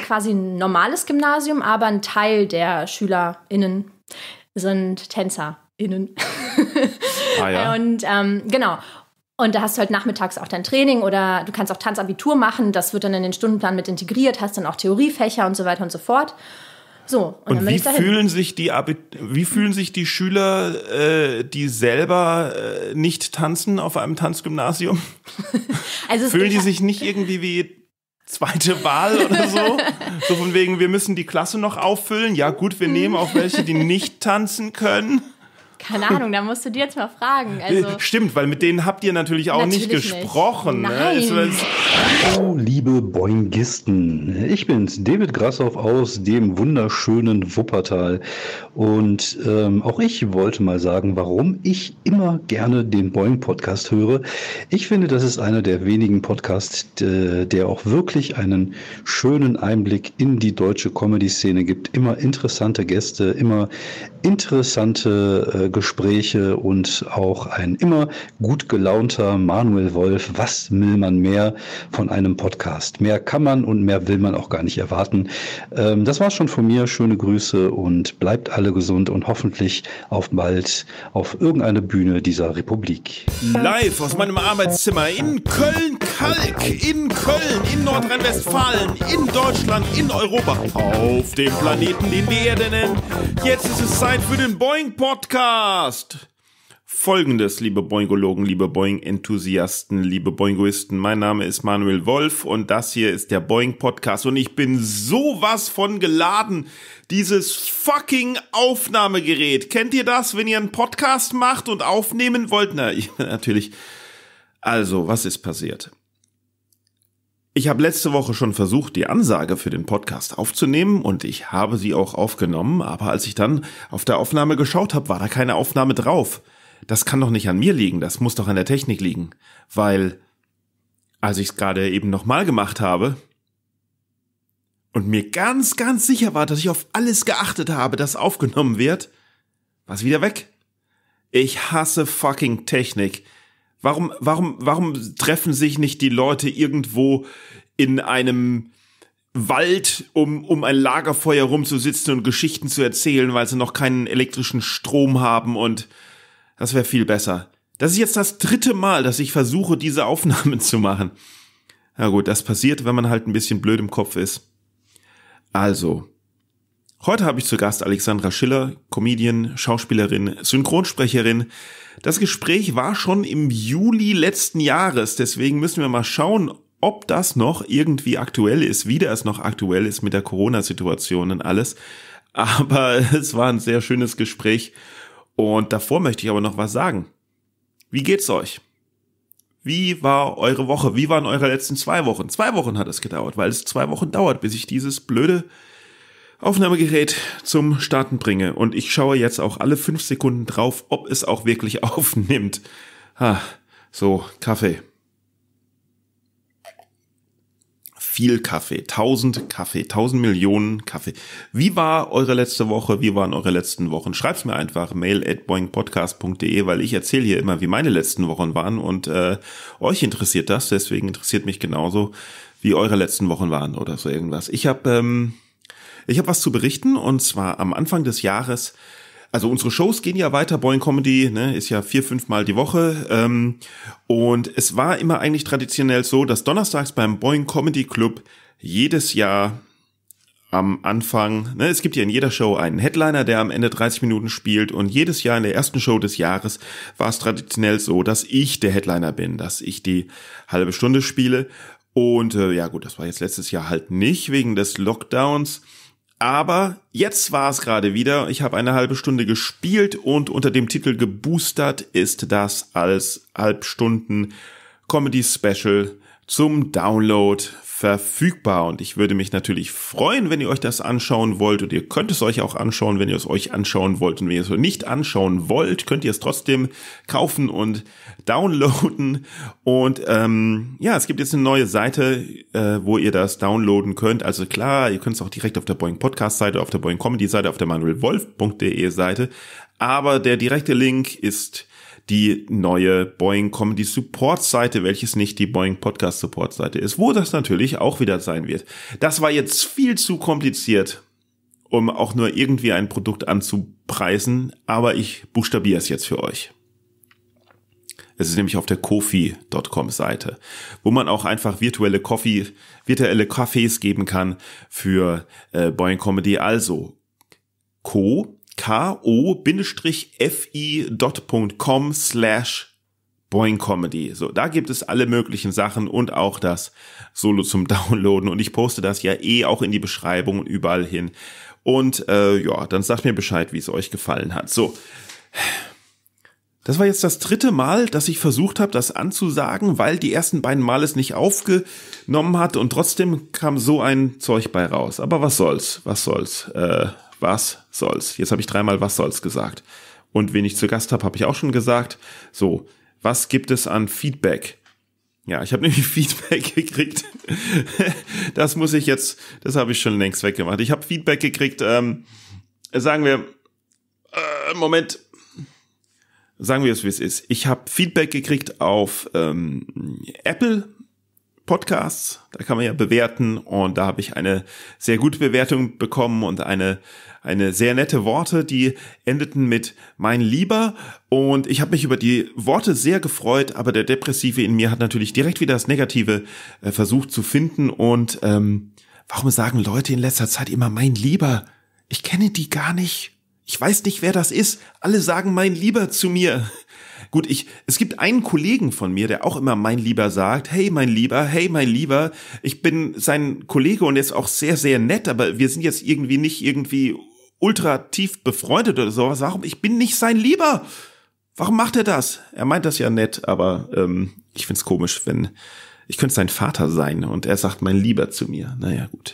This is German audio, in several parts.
quasi ein normales Gymnasium, aber ein Teil der SchülerInnen sind TänzerInnen. Ah, ja. Und genau. Und da hast du halt nachmittags auch dein Training oder du kannst auch Tanzabitur machen. Das wird dann in den Stundenplan mit integriert, hast dann auch Theoriefächer und so weiter und so fort. So, und dann bin ich dahin. Wie fühlen sich die Schüler, die selber nicht tanzen auf einem Tanzgymnasium? Also fühlen die sich nicht irgendwie wie zweite Wahl oder so? So von wegen, wir müssen die Klasse noch auffüllen. Ja gut, wir nehmen auch welche, die nicht tanzen können. Keine Ahnung, da musst du dir jetzt mal fragen. Also, stimmt, weil mit denen habt ihr natürlich auch nicht gesprochen. Nein. Ne? Hallo, liebe Boingisten. Ich bin's, David Grassoff aus dem wunderschönen Wuppertal. Und auch ich wollte mal sagen, warum ich immer gerne den Boing-Podcast höre. Ich finde, das ist einer der wenigen Podcasts, der auch wirklich einen schönen Einblick in die deutsche Comedy-Szene gibt. Immer interessante Gäste, immer interessante Gespräche und auch ein immer gut gelaunter Manuel Wolf. Was will man mehr von einem Podcast? Mehr kann man und mehr will man auch gar nicht erwarten. Das war's schon von mir. Schöne Grüße und bleibt alle gesund und hoffentlich auf bald auf irgendeine Bühne dieser Republik. Live aus meinem Arbeitszimmer in Köln-Kalk, in Köln, in Nordrhein-Westfalen, in Deutschland, in Europa, auf dem Planeten, den wir Erde nennen. Jetzt ist es Zeit für den Boing-Podcast. Folgendes, liebe Boingologen, liebe Boing-Enthusiasten, liebe Boingoisten. Mein Name ist Manuel Wolf und das hier ist der Boing-Podcast und ich bin sowas von geladen. Dieses fucking Aufnahmegerät. Kennt ihr das, wenn ihr einen Podcast macht und aufnehmen wollt? Na, natürlich. Also, was ist passiert? Ich habe letzte Woche schon versucht, die Ansage für den Podcast aufzunehmen und ich habe sie auch aufgenommen, aber als ich dann auf der Aufnahme geschaut habe, war da keine Aufnahme drauf. Das kann doch nicht an mir liegen, das muss doch an der Technik liegen, weil als ich es gerade eben nochmal gemacht habe und mir ganz, ganz sicher war, dass ich auf alles geachtet habe, das aufgenommen wird, war es wieder weg. Ich hasse fucking Technik. Warum treffen sich nicht die Leute irgendwo in einem Wald, um ein Lagerfeuer rumzusitzen und Geschichten zu erzählen, weil sie noch keinen elektrischen Strom haben und das wäre viel besser. Das ist jetzt das 3. Mal, dass ich versuche, diese Aufnahmen zu machen. Na gut, das passiert, wenn man halt ein bisschen blöd im Kopf ist. Also, heute habe ich zu Gast Alexandra Schiller, Comedian, Schauspielerin, Synchronsprecherin. Das Gespräch war schon im Juli letzten Jahres, deswegen müssen wir mal schauen, ob das noch irgendwie aktuell ist, wieder es noch aktuell ist mit der Corona-Situation und alles. Aber es war ein sehr schönes Gespräch und davor möchte ich aber noch was sagen. Wie geht's euch? Wie war eure Woche? Wie waren eure letzten 2 Wochen? 2 Wochen hat es gedauert, weil es 2 Wochen dauert, bis ich dieses blöde Aufnahmegerät zum Starten bringe. Und ich schaue jetzt auch alle 5 Sekunden drauf, ob es auch wirklich aufnimmt. So, Kaffee. Viel Kaffee. 1000 Millionen Kaffee. Wie war eure letzte Woche? Wie waren eure letzten Wochen? Schreibt's mir einfach mail@boingpodcast.de, weil ich erzähle hier immer, wie meine letzten Wochen waren und euch interessiert das. Deswegen interessiert mich genauso, wie eure letzten Wochen waren oder so irgendwas. Ich habe was zu berichten und zwar am Anfang des Jahres. Also unsere Shows gehen ja weiter, Boing Comedy, ne, ist ja 4-5 Mal die Woche und es war immer eigentlich traditionell so, dass donnerstags beim Boing Comedy Club jedes Jahr am Anfang, ne, es gibt ja in jeder Show einen Headliner, der am Ende 30 Minuten spielt und jedes Jahr in der ersten Show des Jahres war es traditionell so, dass ich der Headliner bin, dass ich die halbe Stunde spiele und ja gut, das war jetzt letztes Jahr halt nicht wegen des Lockdowns. Aber jetzt war es gerade wieder, ich habe eine halbe Stunde gespielt und unter dem Titel geboostert ist das als Halbstunden Comedy Special zum Download verfügbar. Und ich würde mich natürlich freuen, wenn ihr euch das anschauen wollt und ihr könnt es euch auch anschauen, wenn ihr es euch anschauen wollt. Und wenn ihr es nicht anschauen wollt, könnt ihr es trotzdem kaufen und downloaden. Und ja, es gibt jetzt eine neue Seite, wo ihr das downloaden könnt. Also klar, ihr könnt es auch direkt auf der Boing Podcast Seite, auf der Boing Comedy Seite, auf der manuelwolf.de Seite. Aber der direkte Link ist die neue Boing Comedy Support Seite, welches nicht die Boing Podcast Support Seite ist, wo das natürlich auch wieder sein wird. Das war jetzt viel zu kompliziert, um auch nur irgendwie ein Produkt anzupreisen, aber ich buchstabiere es jetzt für euch. Es ist nämlich auf der Ko-fi.com Seite, wo man auch einfach virtuelle Kaffees geben kann für Boing Comedy. Also ko-fi.com/Boing Comedy. So, da gibt es alle möglichen Sachen und auch das Solo zum Downloaden. Und ich poste das ja auch in die Beschreibung und überall hin. Und dann sagt mir Bescheid, wie es euch gefallen hat. So, das war jetzt das 3. Mal, dass ich versucht habe, das anzusagen, weil die ersten beiden Mal es nicht aufgenommen hat und trotzdem kam so ein Zeug bei raus. Aber was soll's? Was soll's? Jetzt habe ich 3-mal was soll's gesagt. Und wen ich zu Gast habe ich auch schon gesagt. So, was gibt es an Feedback? Ja, ich habe nämlich Feedback gekriegt. Das habe ich schon längst weggemacht. Ich habe Feedback gekriegt, sagen wir es, wie es ist. Ich habe Feedback gekriegt auf Apple Podcasts, da kann man ja bewerten und da habe ich eine sehr gute Bewertung bekommen und eine sehr nette Worte, die endeten mit mein Lieber und ich habe mich über die Worte sehr gefreut, aber der Depressive in mir hat natürlich direkt wieder das Negative versucht zu finden und warum sagen Leute in letzter Zeit immer mein Lieber? Ich kenne die gar nicht. Ich weiß nicht, wer das ist. Alle sagen mein Lieber zu mir. Gut, es gibt einen Kollegen von mir, der auch immer mein Lieber sagt. Hey, mein Lieber. Ich bin sein Kollege und er ist auch sehr, sehr nett, aber wir sind jetzt nicht ultra tief befreundet oder sowas. Warum? Ich bin nicht sein Lieber. Warum macht er das? Er meint das ja nett, aber ich find's komisch, ich könnte sein Vater sein und er sagt mein Lieber zu mir. Naja, gut.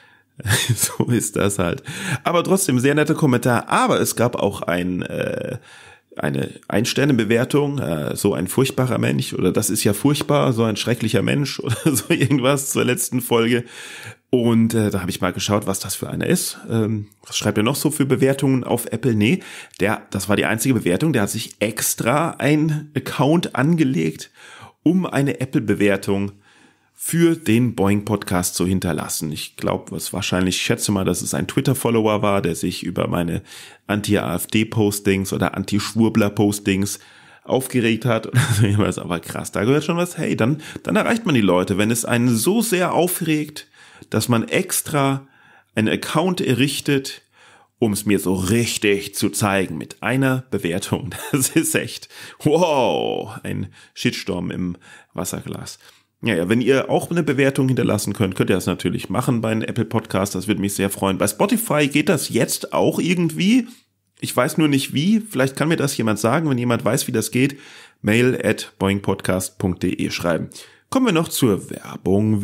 So ist das halt. Aber trotzdem, sehr netter Kommentar. Aber es gab auch eine Ein-Sterne-Bewertung, so ein furchtbarer Mensch oder das ist ja furchtbar, so ein schrecklicher Mensch oder so irgendwas zur letzten Folge. Und da habe ich mal geschaut, was das für einer ist. Was schreibt er noch so für Bewertungen auf Apple? Nee, das war die einzige Bewertung. Der hat sich extra ein Account angelegt, um eine Apple-Bewertung für den Boing Podcast zu hinterlassen. Ich glaube, schätze mal, dass es ein Twitter-Follower war, der sich über meine Anti-AfD-Postings oder Anti-Schwurbler-Postings aufgeregt hat oder so irgendwas. Aber krass, da gehört schon was. Hey, dann erreicht man die Leute, wenn es einen so sehr aufregt, dass man extra einen Account errichtet, um es mir so richtig zu zeigen mit einer Bewertung. Das ist echt, wow, ein Shitstorm im Wasserglas. Ja, wenn ihr auch eine Bewertung hinterlassen könnt ihr das natürlich machen bei einem Apple Podcast. Das würde mich sehr freuen. Bei Spotify geht das jetzt auch irgendwie. Ich weiß nur nicht wie. Vielleicht kann mir das jemand sagen. Wenn jemand weiß, wie das geht, mail@boingpodcast.de schreiben. Kommen wir noch zur Werbung.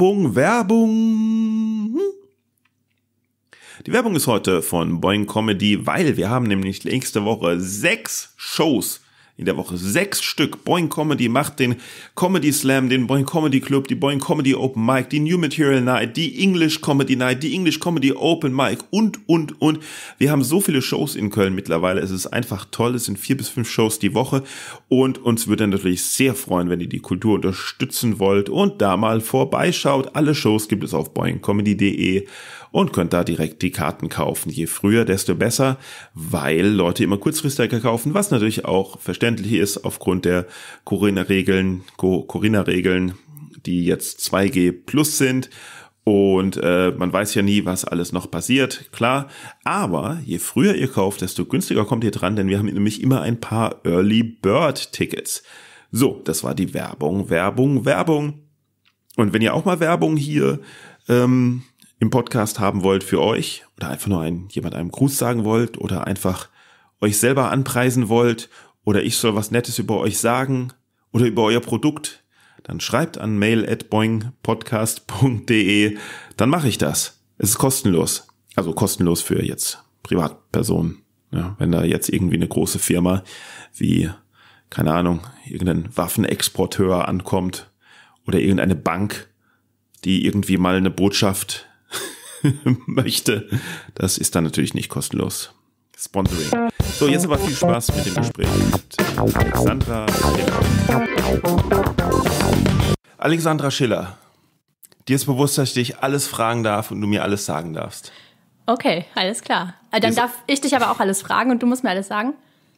Die Werbung ist heute von Boing Comedy, weil wir haben nämlich nächste Woche 6 Shows. In der Woche 6 Stück. Boing Comedy macht den Comedy Slam, den Boing Comedy Club, die Boing Comedy Open Mic, die New Material Night, die English Comedy Night, die English Comedy Open Mic und. Wir haben so viele Shows in Köln mittlerweile. Es ist einfach toll. Es sind 4 bis 5 Shows die Woche und uns würde natürlich sehr freuen, wenn ihr die Kultur unterstützen wollt und da mal vorbeischaut. Alle Shows gibt es auf boingcomedy.de und könnt da direkt die Karten kaufen. Je früher, desto besser, weil Leute immer kurzfristiger kaufen, was natürlich auch verständlich ist aufgrund der Corona-Regeln, die jetzt 2G plus sind. Und man weiß ja nie, was alles noch passiert, klar. Aber je früher ihr kauft, desto günstiger kommt ihr dran, denn wir haben nämlich immer ein paar Early Bird Tickets. So, das war die Werbung. Und wenn ihr auch mal Werbung hier im Podcast haben wollt für euch oder einfach nur jemand einem Gruß sagen wollt oder einfach euch selber anpreisen wollt oder ich soll was Nettes über euch sagen oder über euer Produkt, dann schreibt an mail@boingpodcast.de, dann mache ich das. Es ist kostenlos. Also kostenlos für jetzt Privatpersonen. Ja, wenn da jetzt irgendwie eine große Firma wie, keine Ahnung, irgendein Waffenexporteur ankommt oder irgendeine Bank, die irgendwie mal eine Botschaft möchte, das ist dann natürlich nicht kostenlos. Sponsoring. So, jetzt aber viel Spaß mit dem Gespräch mit Alexandra Schiller. Alexandra Schiller, dir ist bewusst, dass ich dich alles fragen darf und du mir alles sagen darfst. Okay, alles klar. Dann darf ich dich aber auch alles fragen und du musst mir alles sagen?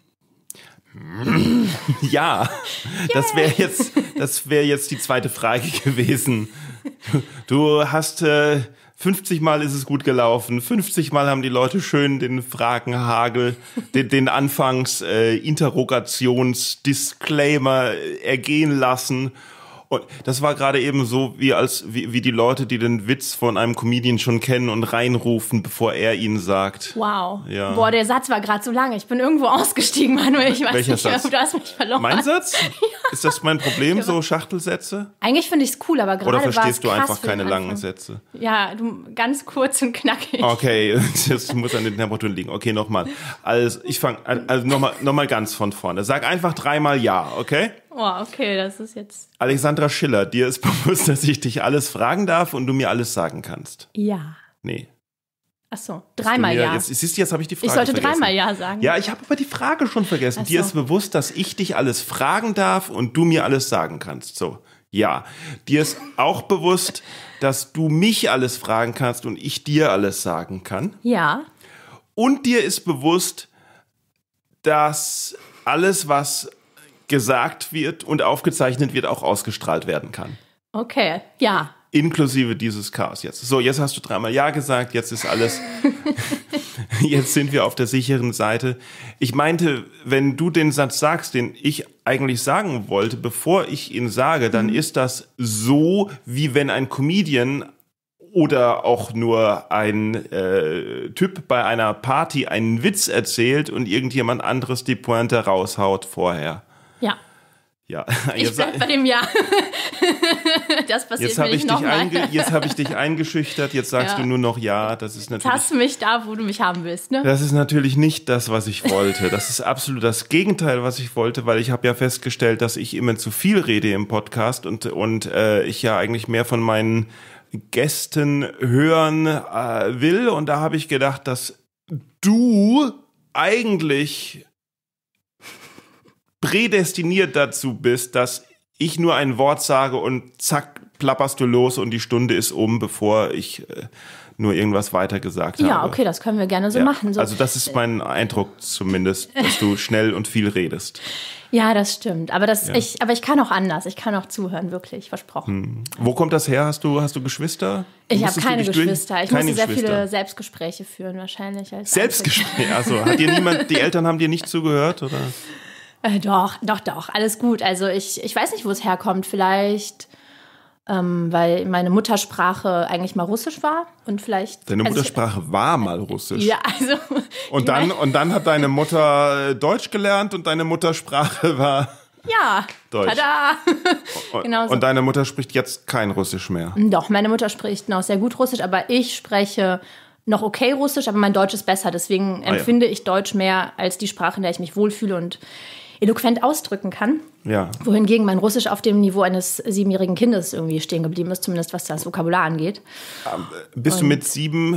Ja, das wäre jetzt die zweite Frage gewesen. Du hast 50 Mal ist es gut gelaufen, 50 Mal haben die Leute schön den Fragenhagel, den Anfangs-Interrogations-Disclaimer ergehen lassen. Und das war gerade eben so, wie die Leute, die den Witz von einem Comedian schon kennen und reinrufen, bevor er ihn sagt. Wow. Ja. Boah, der Satz war gerade so lange. Ich bin irgendwo ausgestiegen, Manuel. Ich weiß Welcher nicht, Satz? du hast mich verloren. Mein Satz? Ja. Ist das mein Problem, so Schachtelsätze? Eigentlich finde ich es cool, aber gerade Oder war es verstehst du krass einfach für den keine langen Anfang. Sätze? Ja, ganz kurz und knackig. Okay, das muss an den Temperaturen liegen. Okay, nochmal. Also nochmal ganz von vorne. Sag einfach 3-mal Ja, okay? Oh, okay, das ist jetzt... Alexandra Schiller, dir ist bewusst, dass ich dich alles fragen darf und du mir alles sagen kannst. Ja. Nee. Ach so, 3-mal Ja. Jetzt habe ich die Frage Ich sollte vergessen. 3-mal Ja sagen. Ja, ich habe aber die Frage schon vergessen. Ach Dir so. ist bewusst, dass ich dich alles fragen darf und du mir alles sagen kannst. So, ja. Dir ist auch bewusst, dass du mich alles fragen kannst und ich dir alles sagen kann. Ja. Und dir ist bewusst, dass alles, was gesagt wird und aufgezeichnet wird, auch ausgestrahlt werden kann. Okay, ja. Inklusive dieses Chaos jetzt. So, jetzt hast du 3-mal Ja gesagt, jetzt ist alles, jetzt sind wir auf der sicheren Seite. Ich meinte, wenn du den Satz sagst, den ich eigentlich sagen wollte, bevor ich ihn sage, dann ist das so, wie wenn ein Comedian oder auch nur ein Typ bei einer Party einen Witz erzählt und irgendjemand anderes die Pointe raushaut vorher. Ja. Ja, Ich bleib bei dem Ja. Das passiert mir nicht nochmal. Jetzt habe ich dich eingeschüchtert, jetzt sagst Ja. du nur noch Ja. Das ist Jetzt natürlich, hast du mich da, wo du mich haben willst, ne? das ist natürlich nicht das, was ich wollte. Das ist absolut das Gegenteil, was ich wollte, weil ich habe ja festgestellt, dass ich immer zu viel rede im Podcast und ich ja eigentlich mehr von meinen Gästen hören will. Und da habe ich gedacht, dass du eigentlich prädestiniert dazu bist, dass ich nur ein Wort sage und zack, plapperst du los und die Stunde ist um, bevor ich nur irgendwas weiter gesagt habe. Ja, okay, das können wir gerne so machen. So. Also das ist mein Eindruck zumindest, dass du schnell und viel redest. Ja, das stimmt. Aber ich kann auch anders. Ich kann auch zuhören, wirklich, versprochen. Wo kommt das her? Hast du Geschwister? Ich habe Musstest du keine dich durch- Geschwister. Ich Keine musste sehr Geschwister. viele Selbstgespräche führen, wahrscheinlich. Als Selbstgespräche? Also hat dir niemand, die Eltern haben dir nicht zugehört, oder? Doch, alles gut. Also ich weiß nicht, wo es herkommt. Vielleicht, weil meine Muttersprache eigentlich mal Russisch war und vielleicht. Deine also Muttersprache war mal Russisch. Ja, also. Und dann hat deine Mutter Deutsch gelernt und deine Muttersprache war Ja. Deutsch. Tada! Genau so. Und deine Mutter spricht jetzt kein Russisch mehr. Doch, meine Mutter spricht noch sehr gut Russisch, aber ich spreche noch okay Russisch, aber mein Deutsch ist besser. Deswegen empfinde ich Deutsch mehr als die Sprache, in der ich mich wohlfühle und eloquent ausdrücken kann. Ja. Wohingegen mein Russisch auf dem Niveau eines 7-jährigen Kindes irgendwie stehen geblieben ist, zumindest was das Vokabular angeht. Bist du mit 7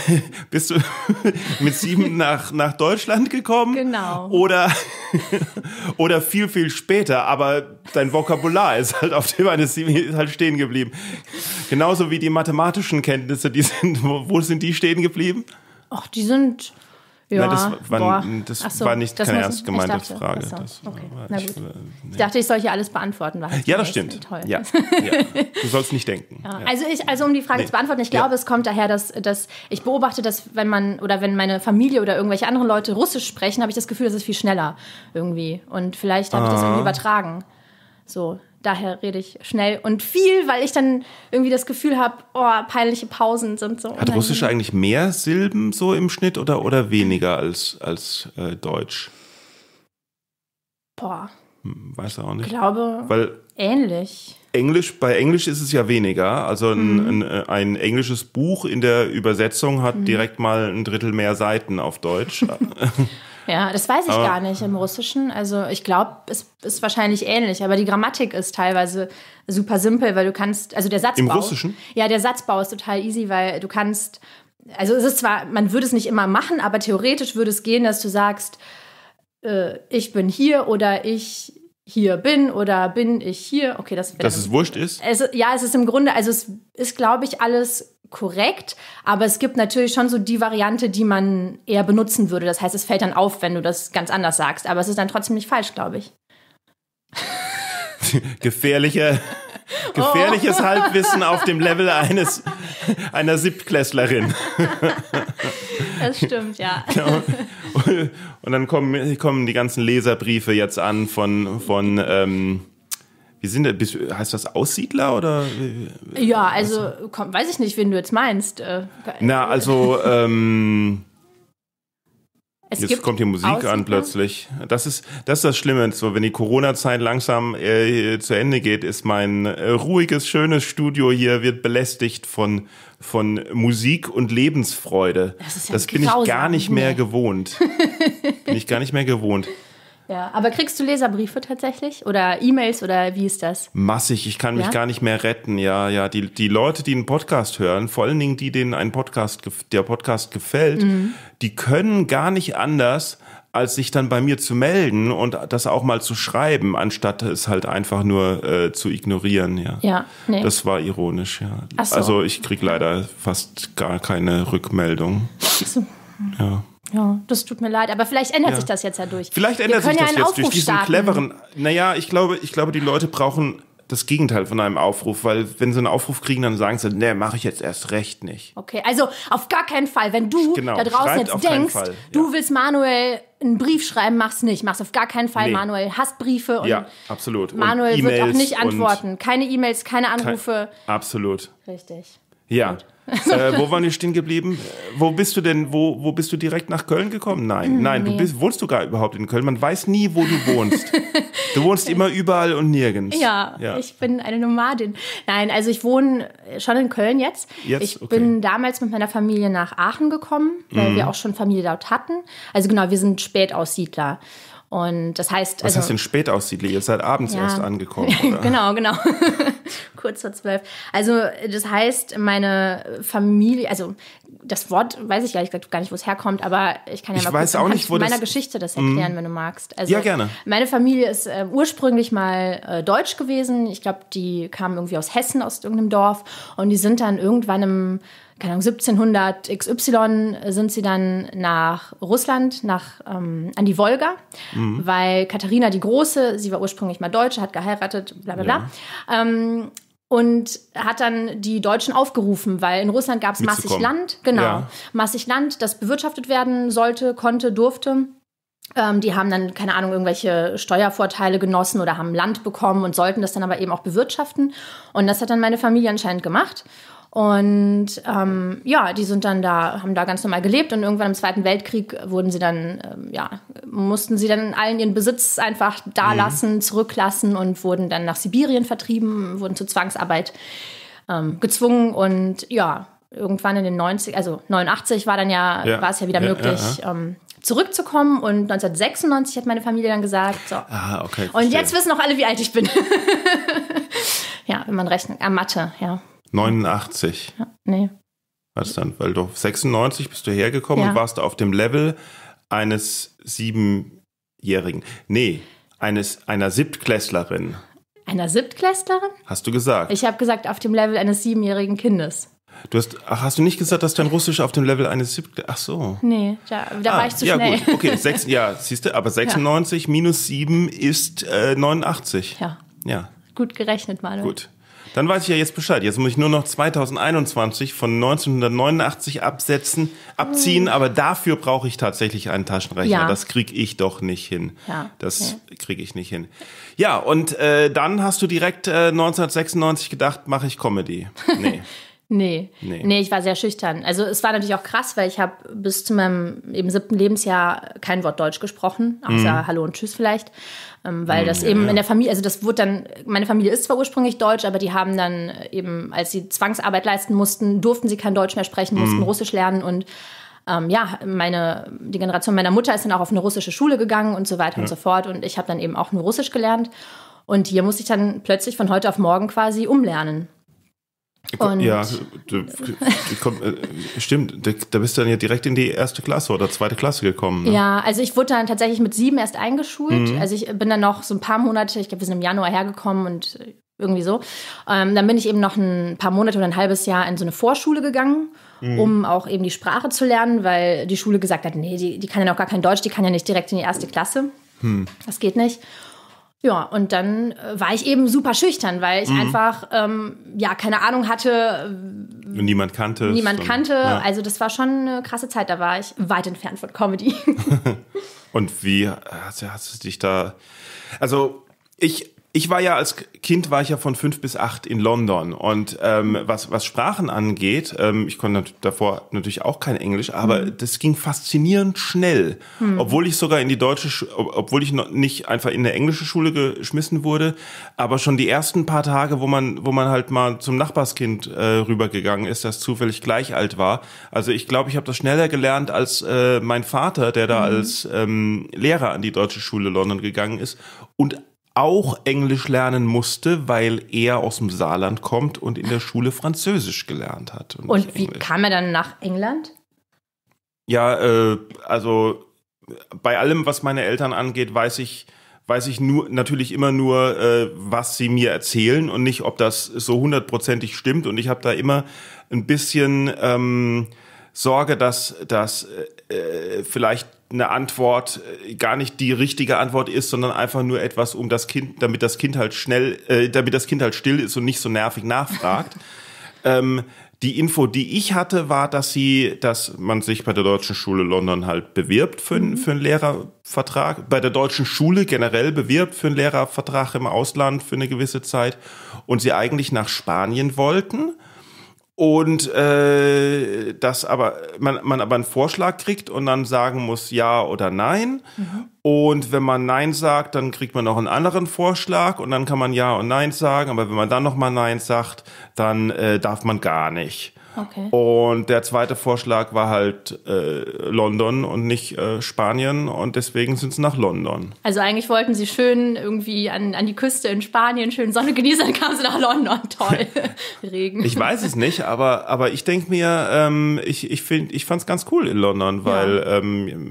nach Deutschland gekommen? Genau. Oder viel, viel später, aber dein Vokabular ist halt auf dem eines 7 ist halt stehen geblieben. Genauso wie die mathematischen Kenntnisse, wo sind die stehen geblieben? Ach, die sind. Ja, Nein, das war nicht keine ernst gemeinte Frage. Achso, Das okay. war- Na gut. Ich dachte, ich soll hier alles beantworten. War halt Ja, das echt stimmt. Toll. Ja. Du sollst nicht denken. Ja. Ja. Also um die Frage zu beantworten, ich glaube, es kommt daher, dass ich beobachte, dass wenn meine Familie oder irgendwelche anderen Leute Russisch sprechen, habe ich das Gefühl, das ist viel schneller irgendwie. Und vielleicht habe ich das irgendwie übertragen. So, daher rede ich schnell und viel, weil ich dann irgendwie das Gefühl habe, peinliche Pausen sind so. Hat Russisch eigentlich mehr Silben so im Schnitt oder weniger als Deutsch? Boah, Weiß er auch ich nicht. glaube, Weil ähnlich. bei Englisch ist es ja weniger. Also ein englisches Buch in der Übersetzung hat direkt mal 1/3 mehr Seiten auf Deutsch. Ja, das weiß ich gar nicht im Russischen. Also ich glaube, es ist wahrscheinlich ähnlich, aber die Grammatik ist teilweise super simpel, weil du kannst, also der Satzbau. Im Russischen? Ja, der Satzbau ist total easy, weil du kannst, also es ist zwar, man würde es nicht immer machen, aber theoretisch würde es gehen, dass du sagst, ich bin hier oder ich hier bin oder bin ich hier. Okay, dass es wurscht ist? Es ist im Grunde, also es ist, glaube ich, alles korrekt, aber es gibt natürlich schon so die Variante, die man eher benutzen würde. Das heißt, es fällt dann auf, wenn du das ganz anders sagst, aber es ist dann trotzdem nicht falsch, glaube ich. Gefährliches Halbwissen auf dem Level einer Siebtklässlerin. Das stimmt, ja. Genau. Und dann kommen die ganzen Leserbriefe jetzt an von wie sind das? Heißt das Aussiedler oder? Ja, also weiß ich nicht, wen du jetzt meinst. Jetzt kommt hier Musik Aussiedler an plötzlich. Das ist das Schlimme. So, wenn die Corona-Zeit langsam zu Ende geht, ist mein ruhiges, schönes Studio hier wird belästigt von Musik und Lebensfreude. Das bin ich gar nicht mehr gewohnt. Ja, aber kriegst du Leserbriefe tatsächlich? Oder E-Mails oder wie ist das? Massig, ich kann mich gar nicht mehr retten. Ja, die Leute, die einen Podcast hören, vor allen Dingen die, denen der Podcast gefällt, die können gar nicht anders, als sich dann bei mir zu melden und das auch mal zu schreiben, anstatt es halt einfach nur zu ignorieren. Ja, nee. Das war ironisch, ja. Ach so. Also ich krieg leider fast gar keine Rückmeldung. Ach so. Ja. Ja, das tut mir leid, aber vielleicht ändert sich das jetzt ja durch. Vielleicht ändert sich das jetzt durch diesen cleveren. Naja, ich glaube, die Leute brauchen das Gegenteil von einem Aufruf, weil wenn sie einen Aufruf kriegen, dann sagen sie, nee, mache ich jetzt erst recht nicht. Okay, also auf gar keinen Fall, wenn du da draußen jetzt denkst, du willst Manuel einen Brief schreiben, mach's nicht. Mach's auf gar keinen Fall. Nee. Manuel hasst Briefe und absolut. Manuel wird auch nicht antworten. Keine E-Mails, keine Anrufe. Absolut. Richtig. Ja. Wo waren wir stehen geblieben? Wo bist du denn? Wo bist du direkt nach Köln gekommen? Nein, wohnst du gar überhaupt in Köln? Man weiß nie, wo du wohnst. Du wohnst immer überall und nirgends. Ja, ich bin eine Nomadin. Nein, also ich wohne schon in Köln jetzt. Ich bin damals mit meiner Familie nach Aachen gekommen, weil wir auch schon Familie dort hatten. Also genau, wir sind Spätaussiedler. Und das heißt, was heißt denn Spätaussiedler? Ihr seid abends erst angekommen, oder? Genau. Kurz vor 12. Also das heißt, meine Familie, also das Wort weiß ich ehrlich gesagt gar nicht, wo es herkommt, aber ich kann ja mal kurz anhand meiner Geschichte das erklären, wenn du magst. Also, ja, gerne. Meine Familie ist ursprünglich mal deutsch gewesen. Ich glaube, die kamen irgendwie aus Hessen, aus irgendeinem Dorf. Und die sind dann irgendwann keine Ahnung, 1700 XY sind sie dann nach Russland, an die Wolga, weil Katharina die Große, sie war ursprünglich mal Deutsche, hat geheiratet, bla bla bla. Und hat dann die Deutschen aufgerufen, weil in Russland gab es massig Land, massig Land, das bewirtschaftet werden sollte, konnte, durfte. Die haben dann, keine Ahnung, irgendwelche Steuervorteile genossen oder haben Land bekommen und sollten das dann aber eben auch bewirtschaften. Und das hat dann meine Familie anscheinend gemacht. Und die sind dann haben da ganz normal gelebt und irgendwann im Zweiten Weltkrieg mussten sie dann allen ihren Besitz einfach da lassen, zurücklassen und wurden dann nach Sibirien vertrieben, wurden zur Zwangsarbeit gezwungen und irgendwann in den 90, also 89 war es ja wieder möglich, zurückzukommen und 1996 hat meine Familie dann gesagt, so. Ah, okay. Und jetzt wissen auch alle, wie alt ich bin. Ja, wenn man rechnet, Mathe, ja. 89. Ja, nee. Was dann? Weil du 96 bist du hergekommen und warst auf dem Level eines 7-Jährigen. Nee, einer Siebtklässlerin. Einer Siebtklässlerin? Hast du gesagt. Ich habe gesagt, auf dem Level eines 7-jährigen Kindes. Hast du nicht gesagt, dass dein Russisch auf dem Level eines Siebtklässlers... Ach so. Nee, da war ich zu schnell. Ja, gut. Okay, siehst du, aber 96 minus 7 ist 89. Ja. Gut gerechnet, Manuel. Gut. Dann weiß ich ja jetzt Bescheid. Jetzt muss ich nur noch 2021 von 1989 abziehen, aber dafür brauche ich tatsächlich einen Taschenrechner. Ja. Das kriege ich doch nicht hin. Ja. Kriege ich nicht hin. Ja, und dann hast du direkt 1996 gedacht, mache ich Comedy. Nee. Nee, ich war sehr schüchtern. Also es war natürlich auch krass, weil ich habe bis zu meinem eben 7. Lebensjahr kein Wort Deutsch gesprochen, außer Hallo und Tschüss vielleicht. Weil das eben in der Familie, also das wurde dann, meine Familie ist zwar ursprünglich deutsch, aber die haben dann eben, als sie Zwangsarbeit leisten mussten, durften sie kein Deutsch mehr sprechen, mussten Russisch lernen und die Generation meiner Mutter ist dann auch auf eine russische Schule gegangen und so weiter und so fort und ich habe dann eben auch nur Russisch gelernt und hier musste ich dann plötzlich von heute auf morgen quasi umlernen. Und ja, stimmt, da bist du dann ja direkt in die 1. Klasse oder 2. Klasse gekommen. Ne? Ja, also ich wurde dann tatsächlich mit 7 erst eingeschult. Also ich bin dann noch so ein paar Monate, ich glaube, wir sind im Januar hergekommen und irgendwie so. Dann bin ich eben noch ein paar Monate oder ein halbes Jahr in so eine Vorschule gegangen, um auch eben die Sprache zu lernen, weil die Schule gesagt hat, nee, die kann ja noch gar kein Deutsch, die kann ja nicht direkt in die 1. Klasse. Das geht nicht. Ja, und dann war ich eben super schüchtern, weil ich einfach, keine Ahnung hatte. Und niemand kannte. Ja. Also das war schon eine krasse Zeit, da war ich weit entfernt von Comedy. Und wie hast du dich da, also ich war ja als Kind, von 5 bis 8 in London und was Sprachen angeht, ich konnte davor natürlich auch kein Englisch, aber das ging faszinierend schnell, obwohl ich sogar obwohl ich noch nicht einfach in eine englische Schule geschmissen wurde, aber schon die ersten paar Tage, wo man halt mal zum Nachbarskind rübergegangen ist, das zufällig gleich alt war. Also ich glaube, ich habe das schneller gelernt als mein Vater, der da als Lehrer an die deutsche Schule London gegangen ist und auch Englisch lernen musste, weil er aus dem Saarland kommt und in der Schule Französisch gelernt hat. Und wie kam er dann nach England? Ja, also bei allem, was meine Eltern angeht, weiß ich natürlich immer nur, was sie mir erzählen und nicht, ob das so 100%ig stimmt. Und ich habe da immer ein bisschen Sorge, dass vielleicht eine Antwort gar nicht die richtige Antwort ist, sondern einfach nur etwas, damit das Kind halt still ist und nicht so nervig nachfragt. Die Info, die ich hatte, war, dass man sich bei der Deutschen Schule London halt bewirbt für einen Lehrervertrag, bei der Deutschen Schule generell bewirbt für einen Lehrervertrag im Ausland für eine gewisse Zeit und sie eigentlich nach Spanien wollten. Und dass man aber einen Vorschlag kriegt und dann sagen muss ja oder nein. Und wenn man Nein sagt, dann kriegt man noch einen anderen Vorschlag und dann kann man Ja und Nein sagen. Aber wenn man dann nochmal Nein sagt, dann darf man gar nicht. Okay. Und der zweite Vorschlag war halt London und nicht Spanien und deswegen sind sie nach London. Also eigentlich wollten sie schön irgendwie an die Küste in Spanien, schön Sonne genießen, dann kamen sie nach London, toll, Regen. Ich weiß es nicht, aber ich denke mir, ich fand's ganz cool in London, weil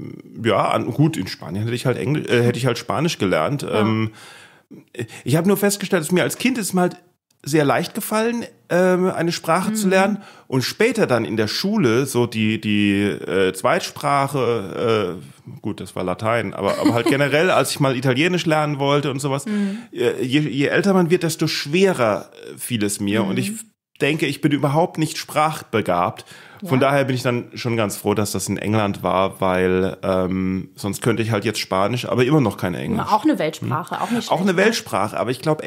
gut, in Spanien hätte ich halt Spanisch gelernt. Ja. Ich habe nur festgestellt, dass mir als Kind ist mir halt sehr leicht gefallen, eine Sprache zu lernen und später dann in der Schule so die Zweitsprache, gut, das war Latein, aber halt generell, als ich mal Italienisch lernen wollte und sowas, je älter man wird, desto schwerer fiel es mir und ich denke, ich bin überhaupt nicht sprachbegabt. Von daher bin ich dann schon ganz froh, dass das in England war, weil sonst könnte ich halt jetzt Spanisch, aber immer noch kein Englisch. Ja, auch eine Weltsprache, auch nicht schlecht. Auch eine Weltsprache, aber ich glaube,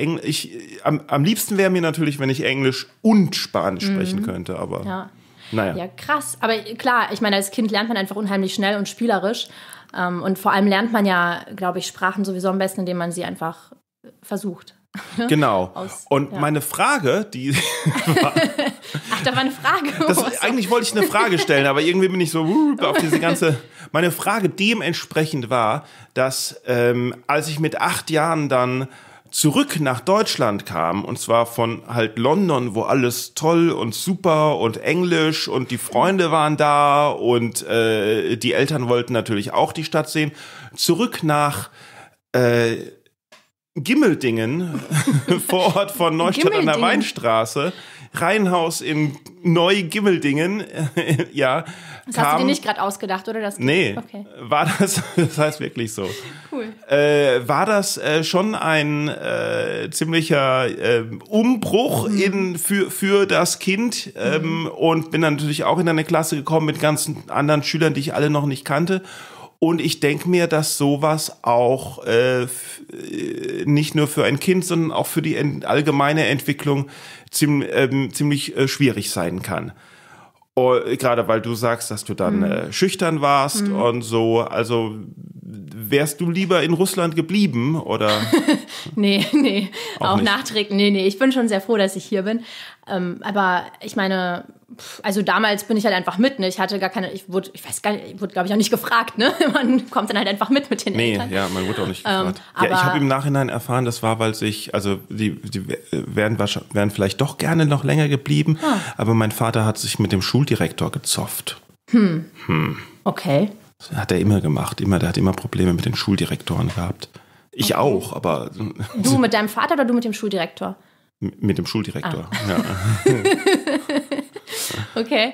am liebsten wäre mir natürlich, wenn ich Englisch und Spanisch sprechen könnte, aber naja. Ja, krass. Aber klar, ich meine, als Kind lernt man einfach unheimlich schnell und spielerisch und vor allem lernt man ja, glaube ich, Sprachen sowieso am besten, indem man sie einfach versucht. Genau. Meine Frage, die war... Ach, da war eine Frage. Eigentlich wollte ich eine Frage stellen, aber irgendwie bin ich so auf diese ganze... Meine Frage dementsprechend war, dass als ich mit 8 Jahren dann zurück nach Deutschland kam, und zwar von halt London, wo alles toll und super und Englisch und die Freunde waren da und die Eltern wollten natürlich auch die Stadt sehen, zurück nach... Gimmeldingen, Vorort von Neustadt an der Weinstraße, Reihenhaus in Neu-Gimmeldingen, ja. Das hast du dir nicht gerade ausgedacht, oder? Nee, okay. War das heißt wirklich so. Cool. War das schon ein ziemlicher Umbruch für das Kind und bin dann natürlich auch in eine Klasse gekommen mit ganz anderen Schülern, die ich alle noch nicht kannte. Und ich denke mir, dass sowas auch nicht nur für ein Kind, sondern auch für die allgemeine Entwicklung ziemlich schwierig sein kann. Gerade weil du sagst, dass du dann schüchtern warst und so. Also wärst du lieber in Russland geblieben, oder? Nee. Auch nachträglich. Nee. Ich bin schon sehr froh, dass ich hier bin. Aber ich meine, Also damals bin ich halt einfach mit, ne? Ich hatte gar keine, ich wurde, glaube ich, auch nicht gefragt, ne? Man kommt dann halt einfach mit den Eltern. Ja, man wurde auch nicht gefragt. Ich habe im Nachhinein erfahren, das war, weil die wären vielleicht doch gerne noch länger geblieben, aber mein Vater hat sich mit dem Schuldirektor gezofft. Okay. Das hat er immer gemacht, der hat immer Probleme mit den Schuldirektoren gehabt. Ich auch, aber... Du mit deinem Vater oder du mit dem Schuldirektor? Mit dem Schuldirektor, ja. Okay,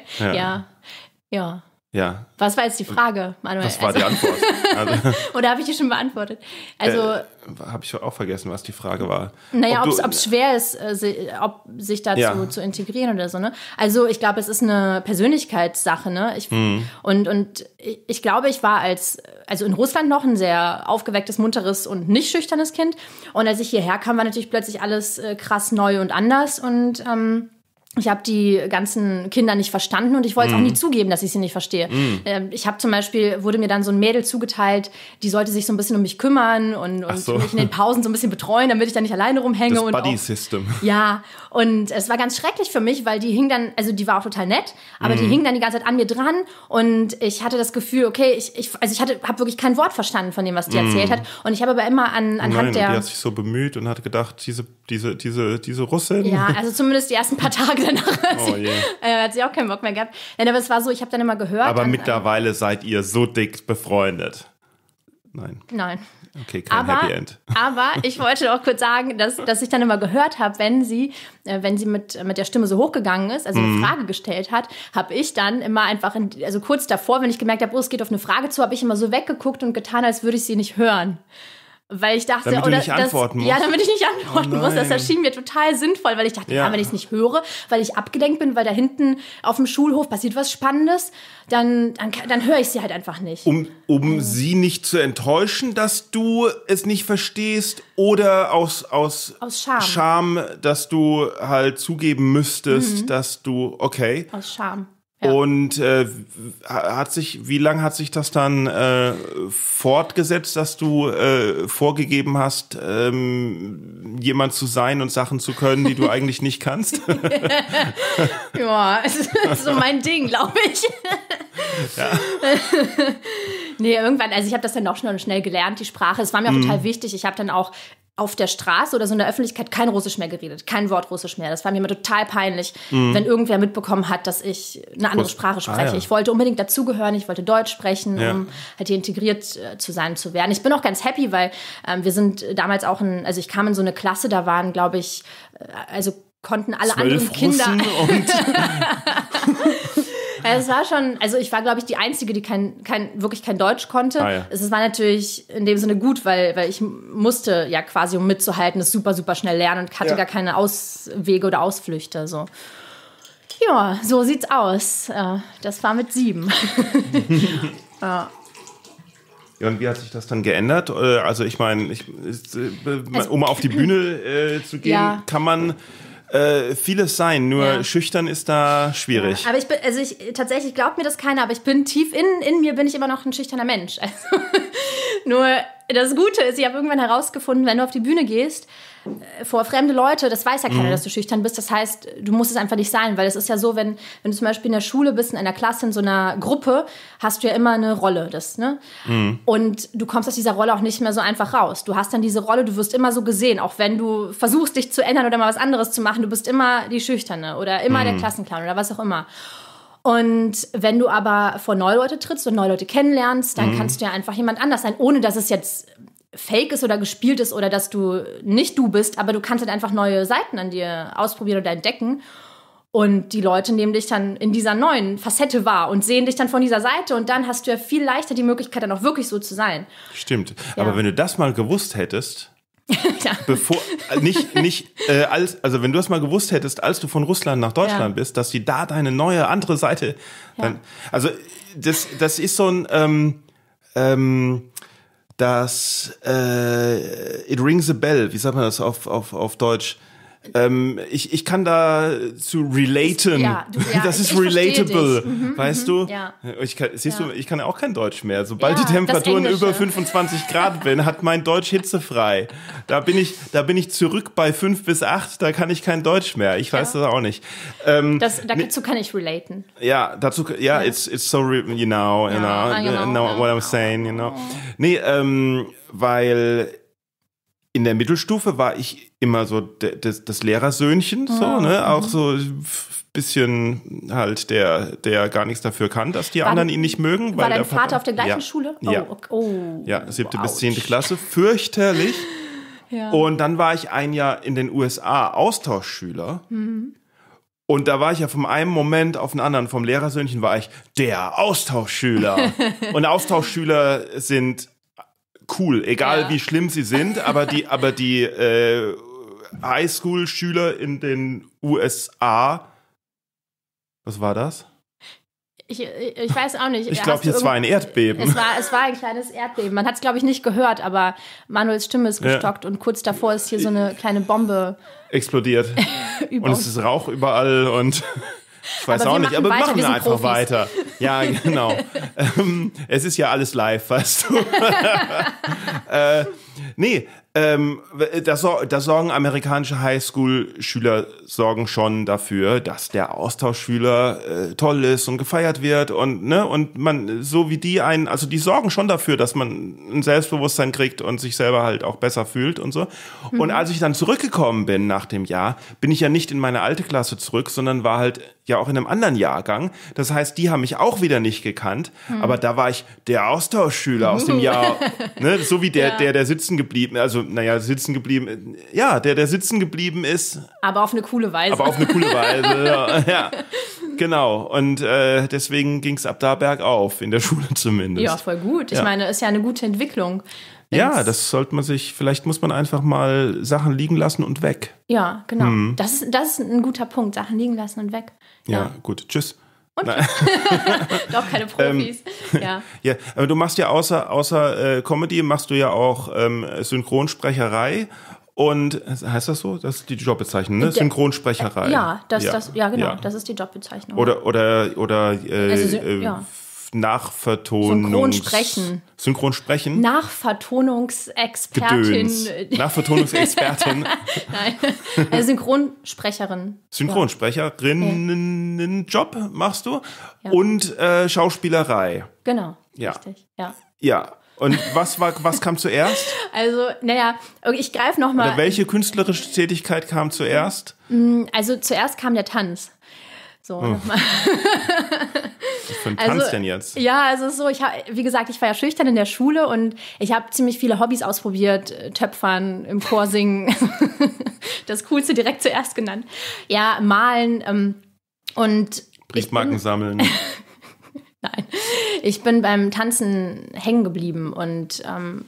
ja. Was war jetzt die Frage, Manuel? Was war die Antwort? Oder habe ich die schon beantwortet? Also habe ich auch vergessen, was die Frage war. Naja, ob es schwer ist, sich dazu zu integrieren oder so, ne? Also ich glaube, es ist eine Persönlichkeitssache, ne? Und ich glaube, ich war also in Russland noch ein sehr aufgewecktes, munteres und nicht schüchternes Kind. Und als ich hierher kam, war natürlich plötzlich alles krass neu und anders und ich habe die ganzen Kinder nicht verstanden und ich wollte auch nie zugeben, dass ich sie nicht verstehe. Ich habe zum Beispiel, wurde mir dann so ein Mädel zugeteilt, die sollte sich so ein bisschen um mich kümmern und mich in den Pausen so ein bisschen betreuen, damit ich dann nicht alleine rumhänge. Das Buddy-System. Ja, und es war ganz schrecklich für mich, weil die hing dann, also die war auch total nett, aber die hing dann die ganze Zeit an mir dran und ich hatte das Gefühl, okay, ich habe wirklich kein Wort verstanden von dem, was die erzählt hat und ich habe aber immer anhand der... Die hat sich so bemüht und hat gedacht, diese Russin... Ja, also zumindest die ersten paar Tage danach hat sie auch keinen Bock mehr gehabt. Nein, aber es war so, ich habe dann immer gehört. Aber mittlerweile seid ihr so dick befreundet. Nein. Okay, kein Happy End. Aber ich wollte auch kurz sagen, dass ich dann immer gehört habe, wenn sie mit der Stimme so hochgegangen ist, also eine Frage gestellt hat, habe ich dann immer einfach, also kurz davor, wenn ich gemerkt habe, es geht auf eine Frage zu, habe ich immer so weggeguckt und getan, als würde ich sie nicht hören. Weil ich dachte, damit du nicht antworten musst. Ja, damit ich nicht antworten muss. Das erschien mir total sinnvoll, weil ich dachte, wenn ich es nicht höre, weil ich abgelenkt bin, weil da hinten auf dem Schulhof passiert was Spannendes, dann höre ich sie halt einfach nicht. Um sie nicht zu enttäuschen, dass du es nicht verstehst oder aus Scham, dass du halt zugeben müsstest, dass du, okay. Aus Scham. Ja. Und wie lang hat sich das dann fortgesetzt, dass du vorgegeben hast, jemand zu sein und Sachen zu können, die du eigentlich nicht kannst? Ja, das ist so mein Ding, glaube ich. Ja. Nee, irgendwann, also ich habe das dann auch schnell gelernt, die Sprache. Es war mir auch total wichtig. Ich habe dann auch auf der Straße oder so in der Öffentlichkeit kein Russisch mehr geredet, kein Wort Russisch mehr. Das war mir immer total peinlich, wenn irgendwer mitbekommen hat, dass ich eine andere Sprache spreche. Ich wollte unbedingt dazugehören, ich wollte Deutsch sprechen, um halt hier integriert zu werden. Ich bin auch ganz happy, weil wir sind damals auch also ich kam in so eine Klasse, da waren, glaube ich, also konnten alle 12 anderen Kinder... Es war schon, also ich war, glaube ich, die Einzige, die wirklich kein Deutsch konnte. Es war natürlich in dem Sinne gut, weil ich musste ja quasi, um mitzuhalten, das super, super schnell lernen und hatte gar keine Auswege oder Ausflüchte. So. Ja, so sieht's aus. Das war mit 7. Ja, und wie hat sich das dann geändert? Also ich meine, um auf die Bühne zu gehen, kann man... vieles sein, nur schüchtern ist da schwierig. Ja, aber tatsächlich glaubt mir das keiner, aber ich bin tief in mir bin ich immer noch ein schüchterner Mensch. Also, nur das Gute ist, ich habe irgendwann herausgefunden, wenn du auf die Bühne gehst, vor fremde Leute, das weiß ja keiner, dass du schüchtern bist. Das heißt, du musst es einfach nicht sein, weil es ist ja so, wenn du zum Beispiel in der Schule bist, in einer Klasse, in so einer Gruppe, hast du ja immer eine Rolle. Und du kommst aus dieser Rolle auch nicht mehr so einfach raus. Du hast dann diese Rolle, du wirst immer so gesehen, auch wenn du versuchst, dich zu ändern oder mal was anderes zu machen, du bist immer die Schüchterne oder immer der Klassenclown oder was auch immer. Und wenn du aber vor neue Leute trittst und neue Leute kennenlernst, dann kannst du ja einfach jemand anders sein, ohne dass es jetzt fake ist oder gespielt ist oder dass du nicht du bist, aber du kannst halt einfach neue Seiten an dir ausprobieren oder entdecken. Und die Leute nehmen dich dann in dieser neuen Facette wahr und sehen dich dann von dieser Seite und dann hast du ja viel leichter die Möglichkeit, dann auch wirklich so zu sein. Stimmt. Ja. Aber wenn du das mal gewusst hättest, also wenn du das mal gewusst hättest, als du von Russland nach Deutschland bist, dass die da deine neue, andere Seite, dann, also das ist so ein, it rings a bell, wie sagt man das auf Deutsch? Ich kann da zu relaten. Das ist relatable, weißt du? Ja. Siehst du, ich kann auch kein Deutsch mehr. Sobald die Temperaturen über 25 Grad bin, hat mein Deutsch hitzefrei. Da bin ich zurück bei 5 bis 8, da kann ich kein Deutsch mehr. Ich weiß das auch nicht. Dazu kann ich relaten. Ja, it's so, you know what I'm saying, you know. Nee, weil in der Mittelstufe war ich immer so das Lehrersöhnchen, so, ne, auch so ein bisschen halt der gar nichts dafür kann, dass die anderen ihn nicht mögen. War dein Vater auf der gleichen Schule? Ja, 7. bis 10. Klasse, fürchterlich. Ja. Und dann war ich ein Jahr in den USA Austauschschüler. Und da war ich ja von einem Moment auf den anderen, vom Lehrersöhnchen war ich der Austauschschüler. Und Austauschschüler sind cool, egal wie schlimm sie sind, aber die Highschool-Schüler in den USA, was war das? Ich weiß auch nicht. Ich glaube, es war ein Erdbeben. Es war ein kleines Erdbeben. Man hat es, glaube ich, nicht gehört, aber Manuels Stimme ist gestockt und kurz davor ist hier so eine kleine Bombe explodiert. Und es ist Rauch überall und ich weiß auch nicht, aber wir machen einfach Profis. Weiter. Ja, genau. Es ist ja alles live, weißt du. Da sorgen amerikanische Highschool-Schüler schon dafür, dass der Austauschschüler toll ist und gefeiert wird und man so wie die die sorgen schon dafür, dass man ein Selbstbewusstsein kriegt und sich selber halt auch besser fühlt und so. Und als ich dann zurückgekommen bin nach dem Jahr, bin ich ja nicht in meine alte Klasse zurück, sondern war halt ja auch in einem anderen Jahrgang. Das heißt, die haben mich auch wieder nicht gekannt, aber da war ich der Austauschschüler aus dem Jahr, ne, so wie der sitzen geblieben, der sitzen geblieben ist. Aber auf eine coole Weise. Ja. Genau. Und deswegen ging es ab da bergauf, in der Schule zumindest. Ja, voll gut. Ich meine, ist ja eine gute Entwicklung. Ja, das sollte man vielleicht muss man einfach mal Sachen liegen lassen und weg. Ja, genau. Das ist ein guter Punkt, Sachen liegen lassen und weg. Ja, gut. Tschüss. Und doch keine Profis. Ja, aber du machst ja außer Comedy machst du ja auch Synchronsprecherei. Und heißt das so? Das ist die Jobbezeichnung, ne? Synchronsprecherei. Ja, das ist die Jobbezeichnung. Oder Nachvertonung. Synchronsprechen. Nachvertonungsexpertin. Nachvertonungsexpertin. Nein, Synchronsprecherin. Synchronsprecherinnen-Job machst du. Ja. Und Schauspielerei. Genau, ja. Richtig. Ja. Ja. Und was kam zuerst? Also, ich greife nochmal. Oder welche künstlerische Tätigkeit kam zuerst? Also zuerst kam der Tanz. So, nochmal. Was für ein Tanz denn jetzt? Ja, also so, wie gesagt, ich war ja schüchtern in der Schule und ich habe ziemlich viele Hobbys ausprobiert, Töpfern, im Chor singen, das Coolste direkt zuerst genannt. Ja, malen und Briefmarken sammeln. Nein, ich bin beim Tanzen hängen geblieben und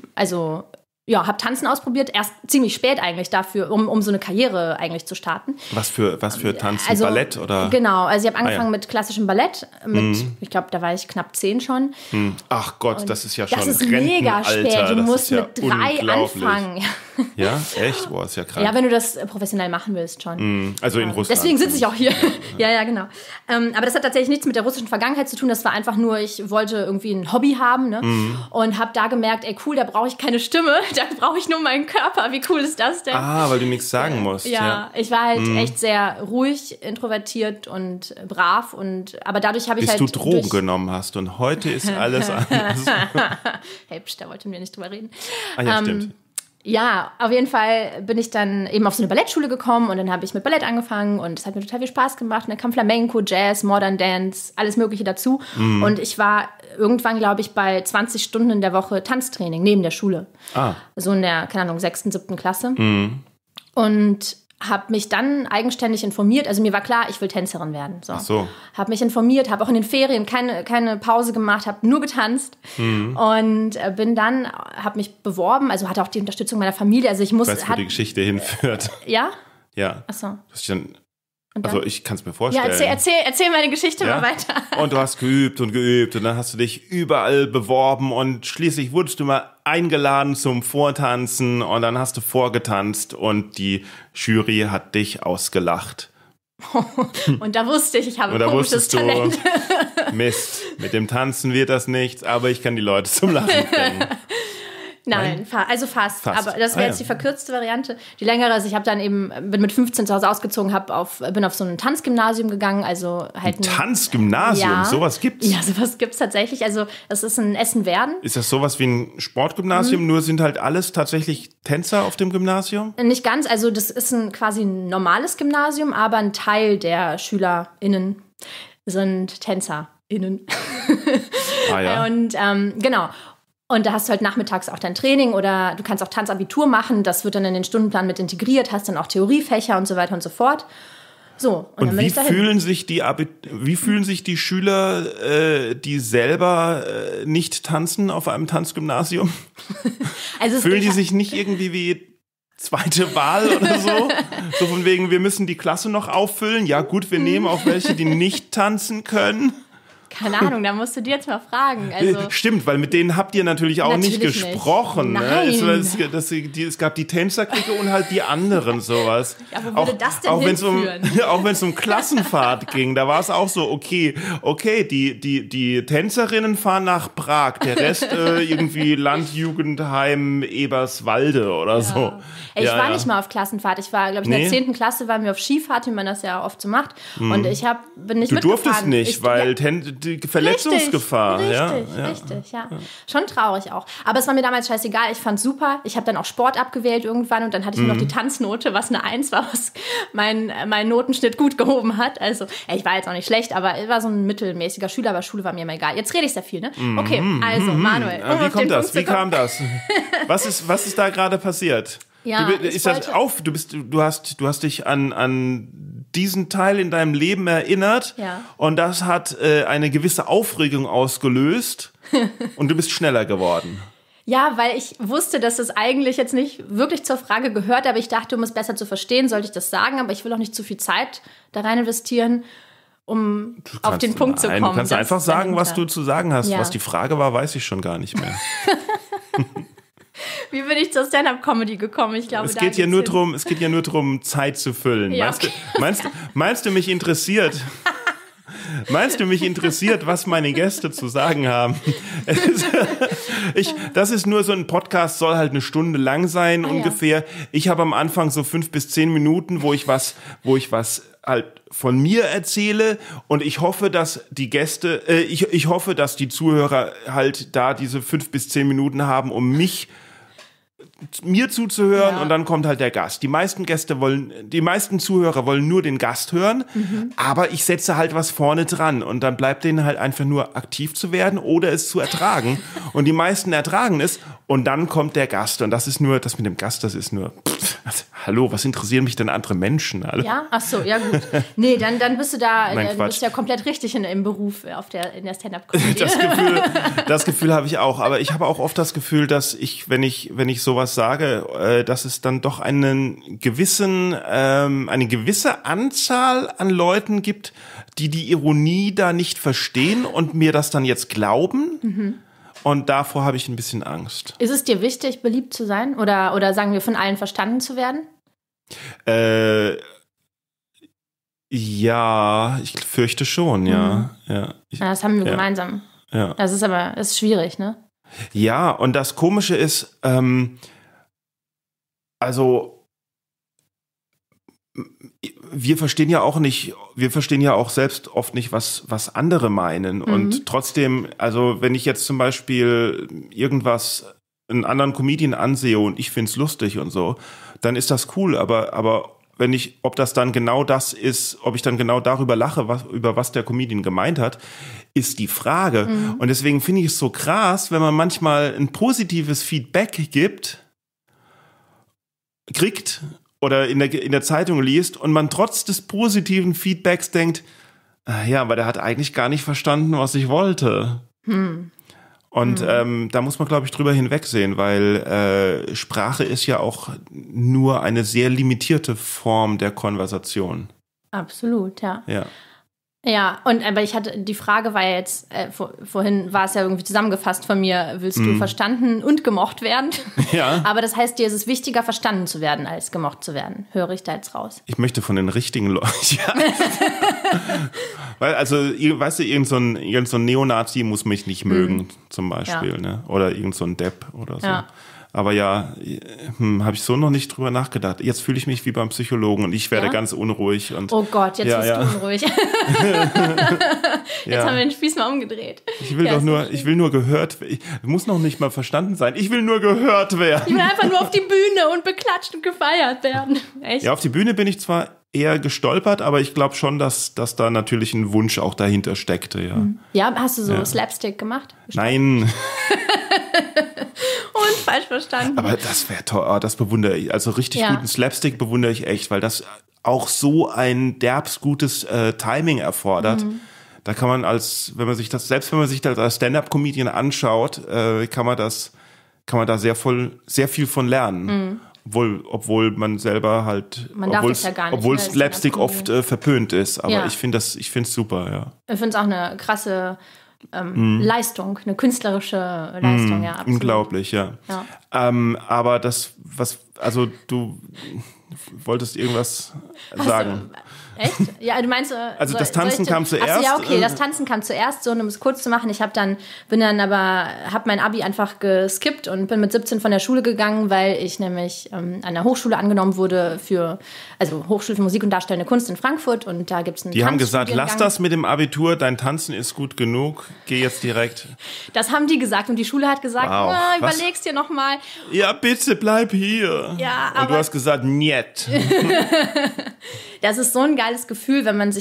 habe Tanzen ausprobiert, erst ziemlich spät eigentlich dafür, um so eine Karriere eigentlich zu starten. Was für Tanzen? Ballett oder? Genau, also ich habe angefangen mit klassischem Ballett, ich glaube, da war ich knapp 10 schon. Ach Gott, und das ist ja schon das ist mega spät, du musst mit 3 anfangen. Ja, echt? Boah, ist ja krass. Ja, wenn du das professionell machen willst schon. Also in Russland. Deswegen sitze ich auch hier. Ja, genau. Aber das hat tatsächlich nichts mit der russischen Vergangenheit zu tun, das war einfach nur, ich wollte irgendwie ein Hobby haben, ne? Und habe da gemerkt, ey cool, da brauche ich keine Stimme, da brauche ich nur meinen Körper, wie cool ist das denn? Weil du nichts sagen musst. Ja, ich war halt echt sehr ruhig, introvertiert und brav, aber dadurch habe ich Bis du Drogen genommen hast und heute ist alles anders. Hey, da wollten wir nicht drüber reden. Ah ja, stimmt. Ja, auf jeden Fall bin ich dann eben auf so eine Ballettschule gekommen und dann habe ich mit Ballett angefangen und es hat mir total viel Spaß gemacht. Und dann kam Flamenco, Jazz, Modern Dance, alles Mögliche dazu. Und ich war irgendwann, glaube ich, bei 20 Stunden in der Woche Tanztraining neben der Schule. So in der, 6., 7. Klasse. Und habe mich dann eigenständig informiert. Also mir war klar, ich will Tänzerin werden. So. Ach so. Habe mich informiert, habe auch in den Ferien keine Pause gemacht, habe nur getanzt und habe mich beworben. Also hatte auch die Unterstützung meiner Familie. Also ich weiß, wo die Geschichte hinführt. Ja? Ja. Ach so. Du hast dich dann Also ich kann es mir vorstellen. Ja, erzähl meine Geschichte mal weiter. Und du hast geübt und dann hast du dich überall beworben und schließlich wurdest du mal eingeladen zum Vortanzen und dann hast du vorgetanzt und die Jury hat dich ausgelacht. Und da wusste ich habe ein komisches Talent. Mist, mit dem Tanzen wird das nichts, aber ich kann die Leute zum Lachen bringen. Nein, also fast. Aber das wäre jetzt die verkürzte Variante. Die längere ist, ich habe dann bin mit 15 zu Hause ausgezogen, bin auf so ein Tanzgymnasium gegangen. Also halt ein Tanzgymnasium? Ja. Sowas gibt's? Ja, sowas gibt's tatsächlich. Also das ist in Essen-Werden. Ist das sowas wie ein Sportgymnasium? Nur sind halt alles tatsächlich Tänzer auf dem Gymnasium? Nicht ganz. Also das ist quasi ein normales Gymnasium, aber ein Teil der SchülerInnen sind TänzerInnen. Ah ja. Und genau. Und da hast du halt nachmittags auch dein Training oder du kannst auch Tanzabitur machen. Das wird dann in den Stundenplan mit integriert, hast dann auch Theoriefächer und so weiter und so fort. So, und wie fühlen sich die Schüler, die selber nicht tanzen auf einem Tanzgymnasium? Also fühlen die sich nicht irgendwie wie zweite Wahl oder so? So von wegen, wir müssen die Klasse noch auffüllen. Ja gut, wir nehmen auch welche, die nicht tanzen können. Keine Ahnung, da musst du dir jetzt mal fragen. Also, stimmt, weil mit denen habt ihr natürlich auch nicht gesprochen. Nein. Ne? Es gab die Tänzerklicke und halt die anderen sowas. Ja, wo würde das denn hinführen? Auch wenn es um Klassenfahrt ging, da war es auch so, okay, die Tänzerinnen fahren nach Prag, der Rest irgendwie Landjugendheim Eberswalde oder so. Ich war nicht mal auf Klassenfahrt. Ich war, glaube ich, in der 10. Klasse waren wir auf Skifahrt, wie man das ja oft so macht. Und ich bin nicht mitgefahren. Du durftest nicht, weil die Verletzungsgefahr. Richtig. Schon traurig auch. Aber es war mir damals scheißegal. Ich fand's super. Ich habe dann auch Sport abgewählt irgendwann und dann hatte ich nur noch die Tanznote, was eine 1 war, was mein Notenschnitt gut gehoben hat. Also ich war jetzt auch nicht schlecht, aber ich war so ein mittelmäßiger Schüler, aber Schule war mir immer egal. Jetzt rede ich sehr viel, ne? Okay, also Manuel. Wie kommt das? Wie kam das? Was ist da gerade passiert? Ja, du hast dich an diesen Teil in deinem Leben erinnert und das hat eine gewisse Aufregung ausgelöst und du bist schneller geworden. Ja, weil ich wusste, dass es eigentlich jetzt nicht wirklich zur Frage gehört, aber ich dachte, um es besser zu verstehen, sollte ich das sagen, aber ich will auch nicht zu viel Zeit da rein investieren, um auf den Punkt zu kommen. Du kannst einfach sagen, was du zu sagen hast. Ja. Was die Frage war, weiß ich schon gar nicht mehr. Wie bin ich zur Stand-Up-Comedy gekommen? Ich glaube, es geht ja nur darum, Zeit zu füllen. Ja, okay. Meinst du, mich interessiert? Meinst du, mich interessiert, was meine Gäste zu sagen haben? Das ist nur so ein Podcast, soll halt eine Stunde lang sein ungefähr. Ja. Ich habe am Anfang so 5 bis 10 Minuten, wo ich was halt von mir erzähle und ich hoffe, dass die Gäste, ich hoffe, dass die Zuhörer halt da diese 5 bis 10 Minuten haben, um mir zuzuhören und dann kommt halt der Gast. Die meisten Zuhörer wollen nur den Gast hören, aber ich setze halt was vorne dran und dann bleibt denen halt einfach nur aktiv zu werden oder es zu ertragen und die meisten ertragen es und dann kommt der Gast und das mit dem Gast, das ist nur hallo, was interessieren mich denn andere Menschen? Alle? Ja, ach so, ja gut. Nee, dann bist du da, du bist ja komplett richtig im Beruf in der Stand-Up-Comedy. Das Gefühl habe ich auch, aber ich habe auch oft das Gefühl, dass wenn ich sowas sage, dass es dann doch eine gewisse Anzahl an Leuten gibt, die Ironie da nicht verstehen und mir das dann jetzt glauben. Und davor habe ich ein bisschen Angst. Ist es dir wichtig, beliebt zu sein? Oder sagen wir, von allen verstanden zu werden? Ja, ich fürchte schon, ja. Das haben wir gemeinsam. Ja. Das ist schwierig, ne? Ja, und das Komische ist, wir verstehen ja auch selbst oft nicht, was andere meinen. Und trotzdem, also wenn ich jetzt zum Beispiel einen anderen Comedian ansehe und ich find's lustig und so, dann ist das cool, aber ob das dann genau das ist, ob ich dann genau darüber lache, über was der Comedian gemeint hat, ist die Frage. Und deswegen finde ich es so krass, wenn man manchmal ein positives Feedback kriegt oder in der Zeitung liest und man trotz des positiven Feedbacks denkt, ja, aber der hat eigentlich gar nicht verstanden, was ich wollte. Und da muss man, glaube ich, drüber hinwegsehen, weil Sprache ist ja auch nur eine sehr limitierte Form der Konversation. Absolut, ja. Ja. Ja, aber die Frage war ja jetzt, vorhin war es ja irgendwie zusammengefasst von mir, willst du verstanden und gemocht werden? Ja. Aber das heißt, dir ist es wichtiger, verstanden zu werden, als gemocht zu werden. Höre ich da jetzt raus? Ich möchte von den richtigen Leuten. Ja. Weil, also, weißt du, irgend so ein Neonazi muss mich nicht mögen, zum Beispiel, Ja. ne? Oder irgend so ein Depp oder so. Ja. Aber ja, habe ich so noch nicht drüber nachgedacht. Jetzt fühle ich mich wie beim Psychologen und ich werde Ja? ganz unruhig. Und Oh Gott, jetzt bist du unruhig. Jetzt haben wir den Spieß mal umgedreht. Ich will nur gehört werden. Muss noch nicht mal verstanden sein. Ich will nur gehört werden. Ich will einfach nur auf die Bühne und beklatscht und gefeiert werden. Echt? Ja, auf die Bühne bin ich zwar eher gestolpert, aber ich glaube schon, dass da natürlich ein Wunsch auch dahinter steckte, ja. Ja, hast du so Slapstick gemacht? Nein. Und falsch verstanden. Aber das wäre toll, das bewundere ich. Also richtig Ja. guten Slapstick bewundere ich echt, weil das auch so ein derbs gutes Timing erfordert. Da kann man wenn man sich das als Stand-up-Comedian anschaut, kann man da sehr viel von lernen. Obwohl man selber halt, obwohl Slapstick oft verpönt ist. Aber ich finde es super, ja. Ich finde es auch eine krasse Leistung, eine künstlerische Leistung, ja. Absolut. Unglaublich, ja. Aber du wolltest irgendwas sagen. Echt? Ja, du meinst... Also das Tanzen kam zuerst? Achso, ja, okay, das Tanzen kam zuerst, so, um es kurz zu machen. Ich habe mein Abi einfach geskippt und bin mit 17 von der Schule gegangen, weil ich nämlich an der Hochschule angenommen wurde Hochschule für Musik und Darstellende Kunst in Frankfurt und da gibt es einen Die haben gesagt, lass das mit dem Abitur, dein Tanzen ist gut genug, geh jetzt direkt. Das haben die gesagt und die Schule hat gesagt, wow. Überleg's dir nochmal. Ja, bitte, bleib hier. Ja, und du hast gesagt, niet. Das ist so ein geiles Gefühl, wenn man sich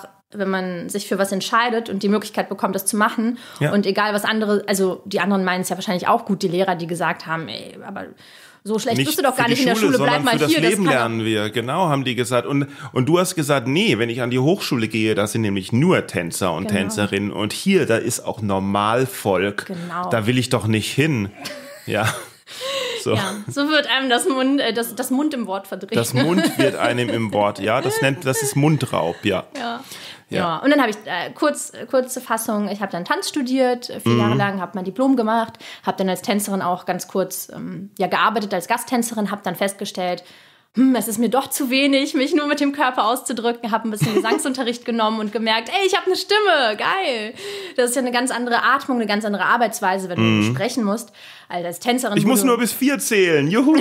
für was entscheidet und die Möglichkeit bekommt, das zu machen. Ja. Und egal was andere, also die anderen meinen es ja wahrscheinlich auch gut, die Lehrer, die gesagt haben, ey, aber so schlecht bist du doch gar nicht in der Schule, bleib mal hier. Für das Leben lernen wir, genau, haben die gesagt. Und du hast gesagt, nee, wenn ich an die Hochschule gehe, da sind nämlich nur Tänzer und Tänzerinnen. Und hier, da ist auch Normalvolk. Genau. Da will ich doch nicht hin. Ja. So. Ja, so wird einem das Mund im Wort verdreht. Das Mund wird einem im Wort, ja. Das ist Mundraub, ja. Ja. Und dann habe ich kurze Fassung, ich habe dann Tanz studiert, 4 Jahre lang, habe mein Diplom gemacht, habe dann als Tänzerin auch ganz kurz gearbeitet als Gasttänzerin, habe dann festgestellt, es ist mir doch zu wenig, mich nur mit dem Körper auszudrücken, habe ein bisschen Gesangsunterricht genommen und gemerkt, ey, ich habe eine Stimme, geil. Das ist ja eine ganz andere Atmung, eine ganz andere Arbeitsweise, wenn du sprechen musst, als Tänzerin. Ich muss nur bis 4 zählen, juhu.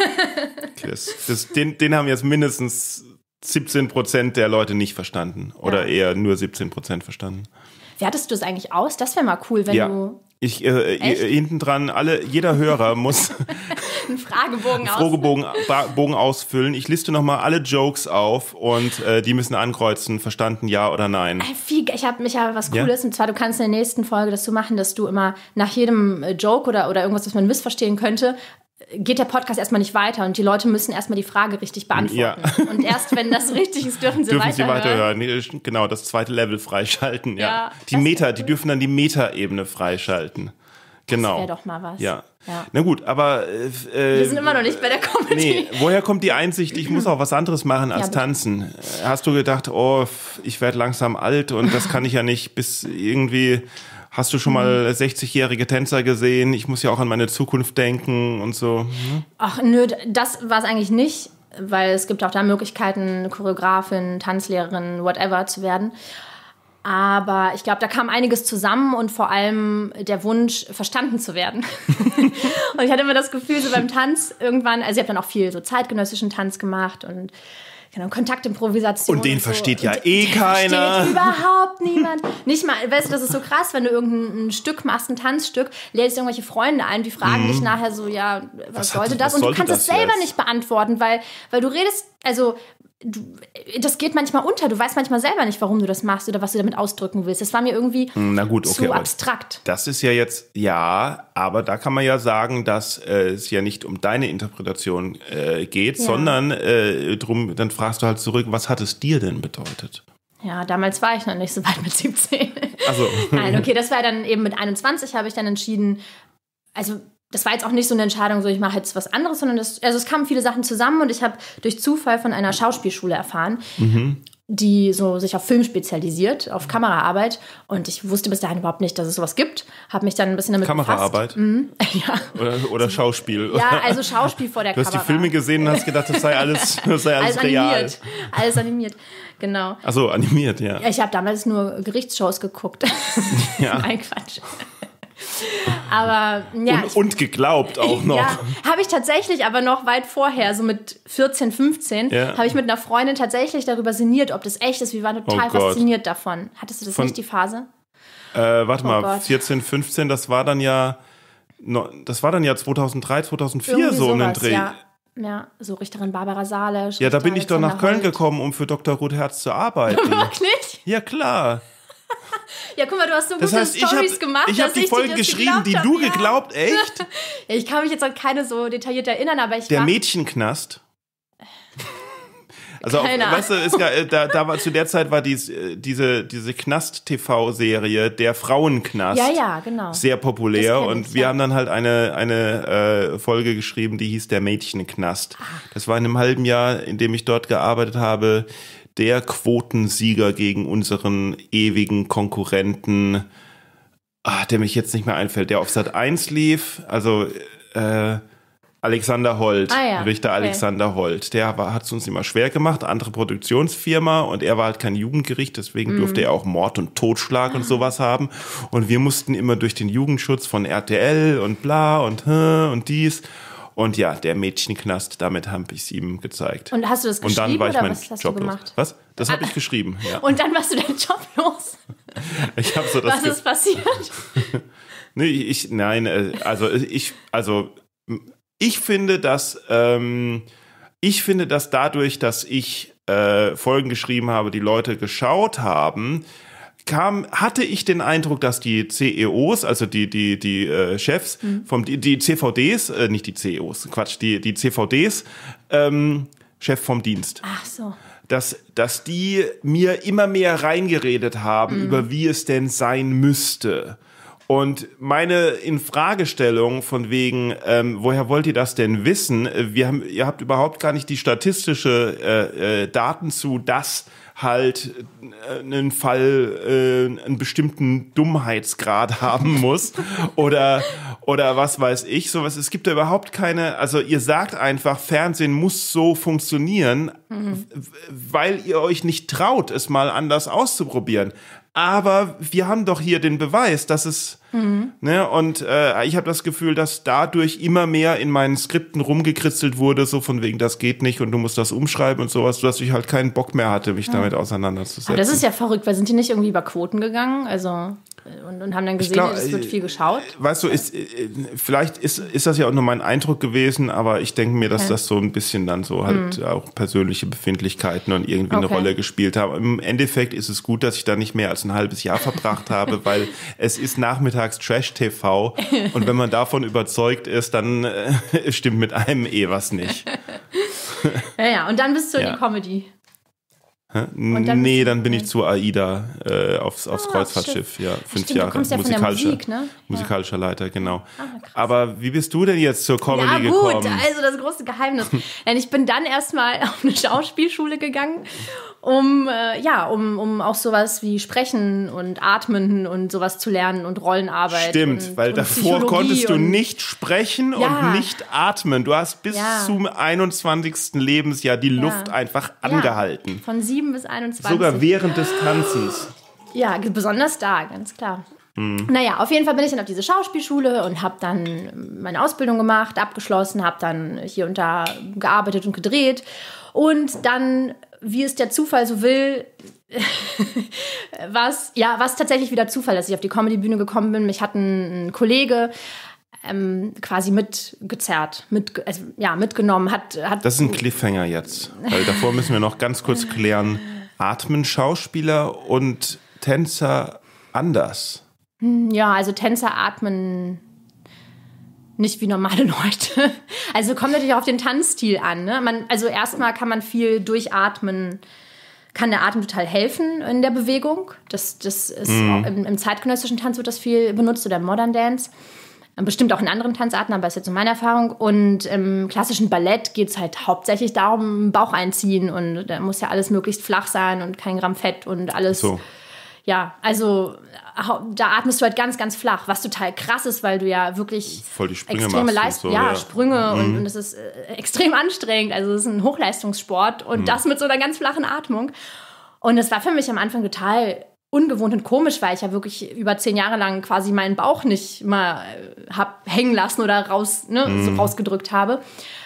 Den haben jetzt mindestens 17% der Leute nicht verstanden oder eher nur 17% verstanden. Wertest du es eigentlich aus? Das wäre mal cool, wenn du... hinten dran, jeder Hörer muss einen Fragebogen ausfüllen. Ich liste nochmal alle Jokes auf und die müssen ankreuzen, verstanden, ja oder nein. Ich habe was Cooles, und zwar, du kannst in der nächsten Folge das so machen, dass du immer nach jedem Joke oder irgendwas, was man missverstehen könnte, geht der Podcast erstmal nicht weiter und die Leute müssen erstmal die Frage richtig beantworten. Ja. Und erst wenn das richtig ist, dürfen sie weiterhören. Genau, das zweite Level freischalten. Ja. Die dürfen dann die Meta-Ebene freischalten. Genau. Das wäre doch mal was. Ja. Na gut, aber wir sind immer noch nicht bei der Comedy. Nee, woher kommt die Einsicht, ich muss auch was anderes machen als tanzen? Hast du gedacht, ich werde langsam alt und das kann ich ja nicht bis irgendwie... Hast du schon mal 60-jährige Tänzer gesehen? Ich muss ja auch an meine Zukunft denken und so. Ach nö, das war es eigentlich nicht, weil es gibt auch da Möglichkeiten, Choreografin, Tanzlehrerin, whatever zu werden. Aber ich glaube, da kam einiges zusammen und vor allem der Wunsch, verstanden zu werden. Und ich hatte immer das Gefühl, so beim Tanz irgendwann, also ich habe dann auch viel so zeitgenössischen Tanz gemacht und Kontaktimprovisation. Und den versteht ja keiner. Versteht überhaupt niemand. Nicht mal, weißt du, das ist so krass, wenn du irgendein Stück machst, ein Tanzstück, lädst irgendwelche Freunde ein, die fragen dich nachher so, ja, was sollte das? Und du kannst es selber nicht beantworten, weil du redest, also das geht manchmal unter. Du weißt manchmal selber nicht, warum du das machst oder was du damit ausdrücken willst. Das war mir irgendwie zu abstrakt. Das ist ja jetzt, aber da kann man ja sagen, dass es ja nicht um deine Interpretation geht, sondern dann fragst du halt zurück, was hat es dir denn bedeutet? Ja, damals war ich noch nicht so weit mit 17. Ach so. Nein, okay, das war dann eben mit 21 habe ich dann entschieden, also das war jetzt auch nicht so eine Entscheidung, so ich mache jetzt was anderes, sondern es kamen viele Sachen zusammen und ich habe durch Zufall von einer Schauspielschule erfahren. die so sich auf Film spezialisiert, auf Kameraarbeit. Und ich wusste bis dahin überhaupt nicht, dass es sowas gibt. Habe mich dann ein bisschen damit Kameraarbeit? Ja. Oder Schauspiel? Ja, also Schauspiel vor der Kamera. Du hast die Filme gesehen und hast gedacht, das sei alles real. Alles animiert, genau. Ach so, animiert, ja. Ich habe damals nur Gerichtsshows geguckt. Ja. Nein, Quatsch. Aber ja. Und geglaubt auch noch. Ja, habe ich tatsächlich, aber noch weit vorher, so mit 14, 15, habe ich mit einer Freundin tatsächlich darüber sinniert, ob das echt ist. Wir waren total fasziniert davon. Hattest du das nicht, die Phase? Warte mal, 14, 15, das war dann ja 2003, 2004 irgendwie so sowas, einen Dreh. Ja, so Richterin Barbara Salisch. Ja, da bin ich doch nach Köln Holt. gekommen, um für Dr. Roth-Herz zu arbeiten. Wirklich? Ja, klar. Ja, guck mal, du hast so Das gute heißt, Storys gemacht, ich habe die Folgen geschrieben, die du geglaubt, echt? Ja, ich kann mich jetzt an keine so detailliert erinnern, aber ich Der Mädchenknast. Also, weißt du, da war zu der Zeit war diese Knast-TV-Serie, der Frauenknast, ja, genau, sehr populär und wir haben dann halt eine Folge geschrieben, die hieß der Mädchenknast. Das war in einem halben Jahr, in dem ich dort gearbeitet habe, der Quotensieger gegen unseren ewigen Konkurrenten, der mich jetzt nicht mehr einfällt, der auf Sat.1 lief, also Alexander Holt, Richter Alexander Holt. Der hat es uns immer schwer gemacht, andere Produktionsfirma und er war halt kein Jugendgericht, deswegen durfte er auch Mord und Totschlag und sowas haben und wir mussten immer durch den Jugendschutz von RTL und bla und dies. Und ja, der Mädchenknast, damit habe ich es ihm gezeigt. Und hast du das geschrieben und dann war ich oder mein was hast Job du gemacht? Los. Was? Das habe ich geschrieben, ja. Und dann warst du deinen Job los? Ich habe so das was ist passiert? Ich finde, dass dadurch, dass ich Folgen geschrieben habe, die Leute geschaut haben, hatte ich den Eindruck, dass die CEOs, also die Chefs, die CVDs, nicht die CEOs, Quatsch, die CVDs, Chef vom Dienst. Ach so. Dass die mir immer mehr reingeredet haben, über wie es denn sein müsste. Und meine Infragestellung von wegen, woher wollt ihr das denn wissen? Ihr habt überhaupt gar nicht die statistische Daten zu, dass halt einen Fall einen bestimmten Dummheitsgrad haben muss oder was weiß ich, sowas. Es gibt da überhaupt keine, also ihr sagt einfach, Fernsehen muss so funktionieren, weil ihr euch nicht traut, es mal anders auszuprobieren. Aber wir haben doch hier den Beweis, dass es, ne, und ich habe das Gefühl, dass dadurch immer mehr in meinen Skripten rumgekritzelt wurde, so von wegen, das geht nicht und du musst das umschreiben und sowas, dass ich halt keinen Bock mehr hatte, mich damit auseinanderzusetzen. Aber das ist ja verrückt, weil sind die nicht irgendwie über Quoten gegangen? Also und haben dann gesehen, es wird viel geschaut? Weißt du, vielleicht ist das ja auch nur mein Eindruck gewesen, aber ich denke mir, dass das so ein bisschen dann so halt auch persönliche Befindlichkeiten und irgendwie eine Rolle gespielt haben. Im Endeffekt ist es gut, dass ich da nicht mehr als ein halbes Jahr verbracht habe, weil es ist nachmittags Trash-TV und wenn man davon überzeugt ist, dann stimmt mit einem was nicht. Ja, und dann bist du in die Comedy. Nee, dann bin ich zu AIDA aufs Kreuzfahrtschiff. Ja, 5 Jahre. Du kommst ja von der Musik, ne? Musikalischer Leiter, genau. Aber wie bist du denn jetzt zur Comedy gekommen? Ja gut, also das große Geheimnis. Denn ich bin dann erstmal auf eine Schauspielschule gegangen, um auch sowas wie Sprechen und Atmen und sowas zu lernen und Rollenarbeit. Stimmt, weil davor konntest du nicht sprechen und nicht atmen. Du hast bis zum 21. Lebensjahr die Luft einfach angehalten. Von 7 bis 21. Sogar während des Tanzens. Ja, besonders da, ganz klar. Naja, auf jeden Fall bin ich dann auf diese Schauspielschule und habe dann meine Ausbildung gemacht, abgeschlossen, habe dann hier und da gearbeitet und gedreht. Und dann, wie es der Zufall so will, war es tatsächlich wieder Zufall, dass ich auf die Comedy-Bühne gekommen bin. Mich hat ein Kollege quasi mitgenommen. Das ist ein Cliffhanger jetzt, weil davor müssen wir noch ganz kurz klären, atmen Schauspieler und Tänzer anders? Ja, also Tänzer atmen nicht wie normale Leute. Also kommt natürlich auch auf den Tanzstil an. Ne? Also erstmal kann man viel durchatmen, kann der Atem total helfen in der Bewegung. Das ist auch im zeitgenössischen Tanz wird das viel benutzt oder im Modern Dance. Bestimmt auch in anderen Tanzarten, aber ist jetzt so meine Erfahrung. Und im klassischen Ballett geht es halt hauptsächlich darum, Bauch einziehen. Und da muss ja alles möglichst flach sein und kein Gramm Fett und alles. So. Ja, also da atmest du halt ganz, ganz flach, was total krass ist, weil du ja wirklich voll die Sprünge extreme machst. Sprünge und das ist extrem anstrengend. Also es ist ein Hochleistungssport und das mit so einer ganz flachen Atmung. Und es war für mich am Anfang total ungewohnt und komisch, weil ich ja wirklich über 10 Jahre lang quasi meinen Bauch nicht mal hab hängen lassen oder so rausgedrückt habe.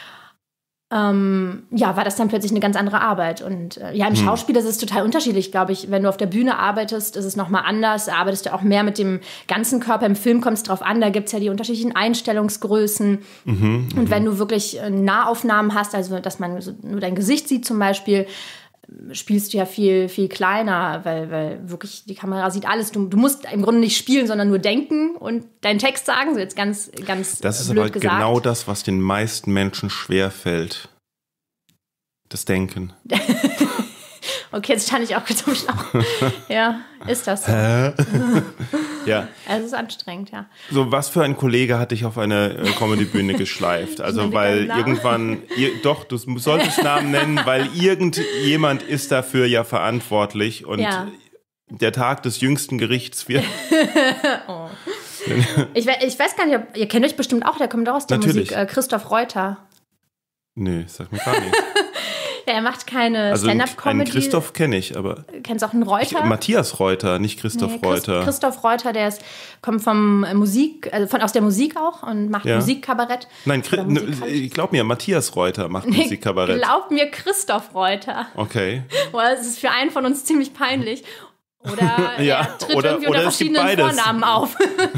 War das dann plötzlich eine ganz andere Arbeit. Und im Schauspiel ist es total unterschiedlich, glaube ich. Wenn du auf der Bühne arbeitest, ist es nochmal anders. Da arbeitest du auch mehr mit dem ganzen Körper. Im Film kommt es drauf an, da gibt es ja die unterschiedlichen Einstellungsgrößen. Und wenn du wirklich Nahaufnahmen hast, also dass man nur dein Gesicht sieht zum Beispiel, spielst du ja viel, viel kleiner, weil wirklich die Kamera sieht alles. Du musst im Grunde nicht spielen, sondern nur denken und deinen Text sagen. So jetzt ganz das ist blöd aber gesagt. genau das, was den meisten Menschen schwerfällt. Das Denken. Okay, jetzt stand ich auch kurz am Schlauch. Ja, ist das so. Ja. Es ist anstrengend, ja. So, was für ein Kollege hat dich auf eine Comedy-Bühne geschleift? Also, weil irgendwann, du solltest Namen nennen, weil irgendjemand ist dafür ja verantwortlich und der Tag des jüngsten Gerichts wird. Oh. Ich weiß gar nicht, ihr kennt euch bestimmt auch, der kommt auch aus der Musik, Christoph Reuter. Nee, sag mir gar nichts. Ja, er macht keine Stand-Up-Comedy. Einen Christoph kenne ich, aber... Kennst du auch einen Reuter? Matthias Reuter, nicht Christoph Reuter. Christoph Reuter, kommt vom aus der Musik auch und macht Musikkabarett. Nein, glaub mir, Matthias Reuter macht Musikkabarett. Glaub mir, Christoph Reuter. Okay. Boah, das ist für einen von uns ziemlich peinlich. Oder er tritt irgendwie unter verschiedenen Vornamen auf.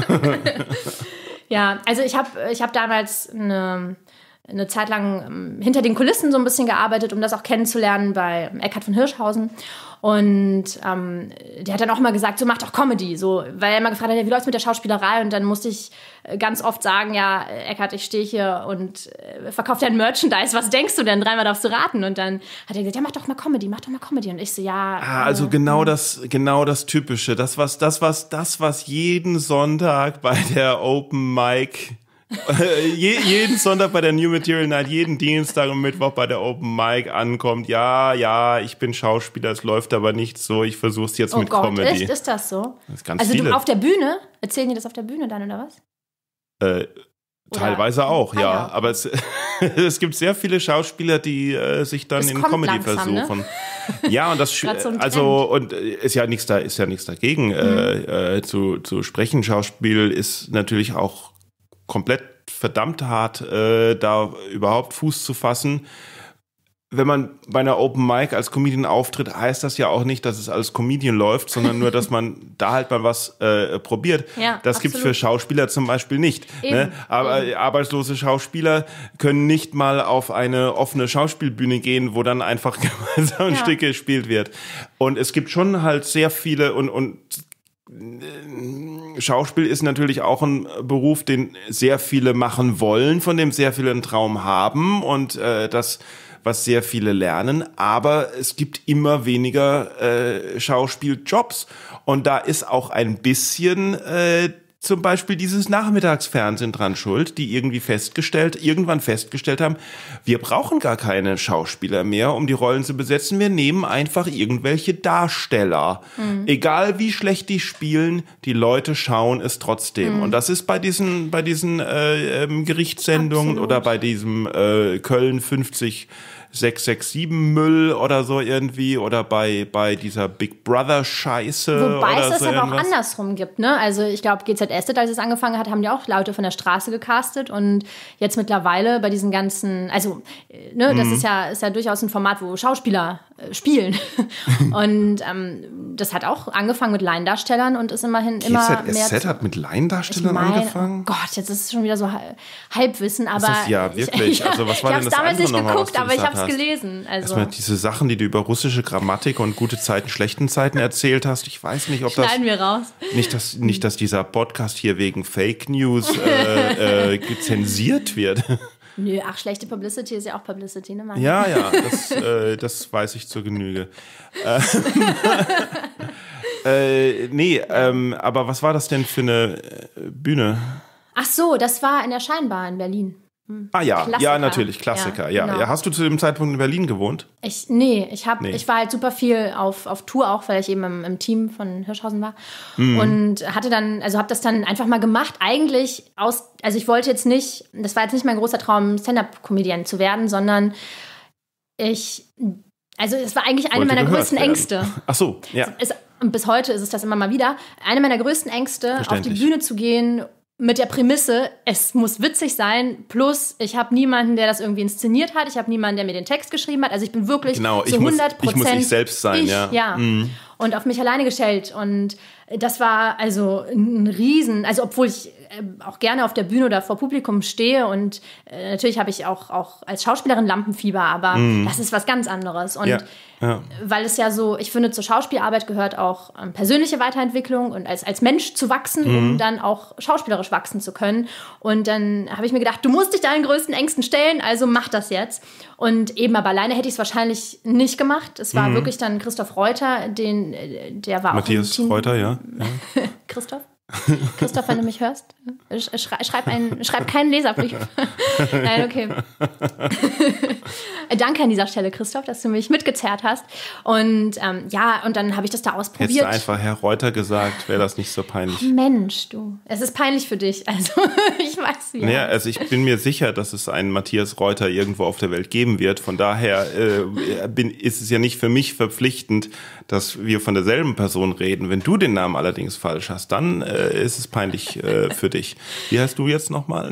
Ja, also ich hab damals eine Zeit lang hinter den Kulissen so ein bisschen gearbeitet, um das auch kennenzulernen bei Eckhard von Hirschhausen. Und der hat dann auch immer gesagt, so mach doch Comedy. So, weil er immer gefragt hat, wie läuft's mit der Schauspielerei? Und dann musste ich ganz oft sagen, ja, Eckhard, ich stehe hier und verkaufe dein Merchandise. Was denkst du denn? 3-mal darfst du raten. Und dann hat er gesagt, ja, mach doch mal Comedy. Und ich so, ja. Also genau das Typische. Das, was jeden Sonntag bei der Open Mic jeden Sonntag bei der New Material Night, jeden Dienstag und Mittwoch bei der Open Mic ankommt. Ja, ich bin Schauspieler, es läuft aber nicht so, ich versuch's jetzt mit Comedy. Ist das so? Das ist ganz also viele. Du auf der Bühne? Erzählen die das auf der Bühne dann, oder was? Teilweise auch, ja. Aber es gibt sehr viele Schauspieler, die sich dann in Comedy langsam, versuchen. Ne? Ja, und das ist ja nichts dagegen zu sprechen. Schauspiel ist natürlich auch komplett verdammt hart, da überhaupt Fuß zu fassen. Wenn man bei einer Open Mic als Comedian auftritt, heißt das ja auch nicht, dass es als Comedian läuft, sondern nur, dass man da halt mal was probiert. Ja, das gibt's für Schauspieler zum Beispiel nicht. Ne? Aber arbeitslose Schauspieler können nicht mal auf eine offene Schauspielbühne gehen, wo dann einfach gemeinsam ein Stück gespielt wird. Und es gibt schon halt sehr viele und Schauspiel ist natürlich auch ein Beruf, den sehr viele machen wollen, von dem sehr viele einen Traum haben und das, was sehr viele lernen. Aber es gibt immer weniger Schauspieljobs und da ist auch ein bisschen zum Beispiel dieses Nachmittagsfernsehen dran schuld, die irgendwann festgestellt haben, wir brauchen gar keine Schauspieler mehr, um die Rollen zu besetzen. Wir nehmen einfach irgendwelche Darsteller. Egal wie schlecht die spielen, die Leute schauen es trotzdem. Und das ist bei diesen Gerichtssendungen Absolut. Oder bei diesem Köln 50667 Müll oder so irgendwie oder bei dieser Big Brother Scheiße. Wobei oder es das so aber irgendwas. auch andersrum gibt, ne? Also ich glaube, GZSZ, als es angefangen hat, haben die auch Leute von der Straße gecastet und jetzt mittlerweile bei diesen ganzen, also ne, das ist ja durchaus ein Format, wo Schauspieler spielen und das hat auch angefangen mit Laiendarstellern und ist immerhin immer mehr. GZSZ hat mit Laiendarstellern angefangen? Oh Gott, jetzt ist es schon wieder so Halbwissen, aber ist das, ja, wirklich. Also was war denn das damals andere nicht geguckt, aber ich habe hast? Gelesen. Also. Erstmal diese Sachen, die du über russische Grammatik und gute Zeiten, schlechten Zeiten erzählt hast. Ich weiß nicht, ob das... Schneiden wir raus. Nicht, dass dieser Podcast hier wegen Fake News zensiert wird. Nö, schlechte Publicity ist ja auch Publicity, ne? Mann? Ja, das weiß ich zur Genüge. Aber was war das denn für eine Bühne? Ach so, das war in der Scheinbar in Berlin. Ah ja, Klassiker. ja, natürlich, Klassiker. Ja, genau. ja. Hast du zu dem Zeitpunkt in Berlin gewohnt? Ich war halt super viel auf Tour auch, weil ich eben im Team von Hirschhausen war und habe das dann einfach mal gemacht. Eigentlich also ich wollte jetzt nicht, das war jetzt nicht mein großer Traum, Stand-up-Comedian zu werden, sondern es war eigentlich eine meiner größten Ängste. Ach so, ja. Und bis heute ist es das immer mal wieder. Eine meiner größten Ängste, auf die Bühne zu gehen mit der Prämisse, es muss witzig sein, plus ich habe niemanden, der das irgendwie inszeniert hat, ich habe niemanden, der mir den Text geschrieben hat, also ich bin wirklich zu 100%... Ich muss ich selbst sein, ja. Und auf mich alleine gestellt und das war also ein Riesen, also obwohl ich auch gerne auf der Bühne oder vor Publikum stehe und natürlich habe ich auch als Schauspielerin Lampenfieber, aber das ist was ganz anderes und weil es ja so, ich finde, zur Schauspielarbeit gehört auch persönliche Weiterentwicklung und als Mensch zu wachsen, um dann auch schauspielerisch wachsen zu können. Und dann habe ich mir gedacht, du musst dich deinen größten Ängsten stellen, also mach das jetzt. Und eben, aber alleine hätte ich es wahrscheinlich nicht gemacht. Es war wirklich dann Christoph Reuter, der war Matthias auch im Team. Reuter, ja. Christoph, wenn du mich hörst, schreib keinen Leserbrief. Nein, okay. Danke an dieser Stelle, Christoph, dass du mich mitgezerrt hast. Und und dann habe ich das da ausprobiert. Hättest du einfach Herr Reuter gesagt, wäre das nicht so peinlich. Mensch, du. Es ist peinlich für dich. Also, ich weiß ja. Naja, also ich bin mir sicher, dass es einen Matthias Reuter irgendwo auf der Welt geben wird. Von daher ist es ja nicht für mich verpflichtend, dass wir von derselben Person reden. Wenn du den Namen allerdings falsch hast, dann ist es peinlich für dich. Wie heißt du jetzt nochmal?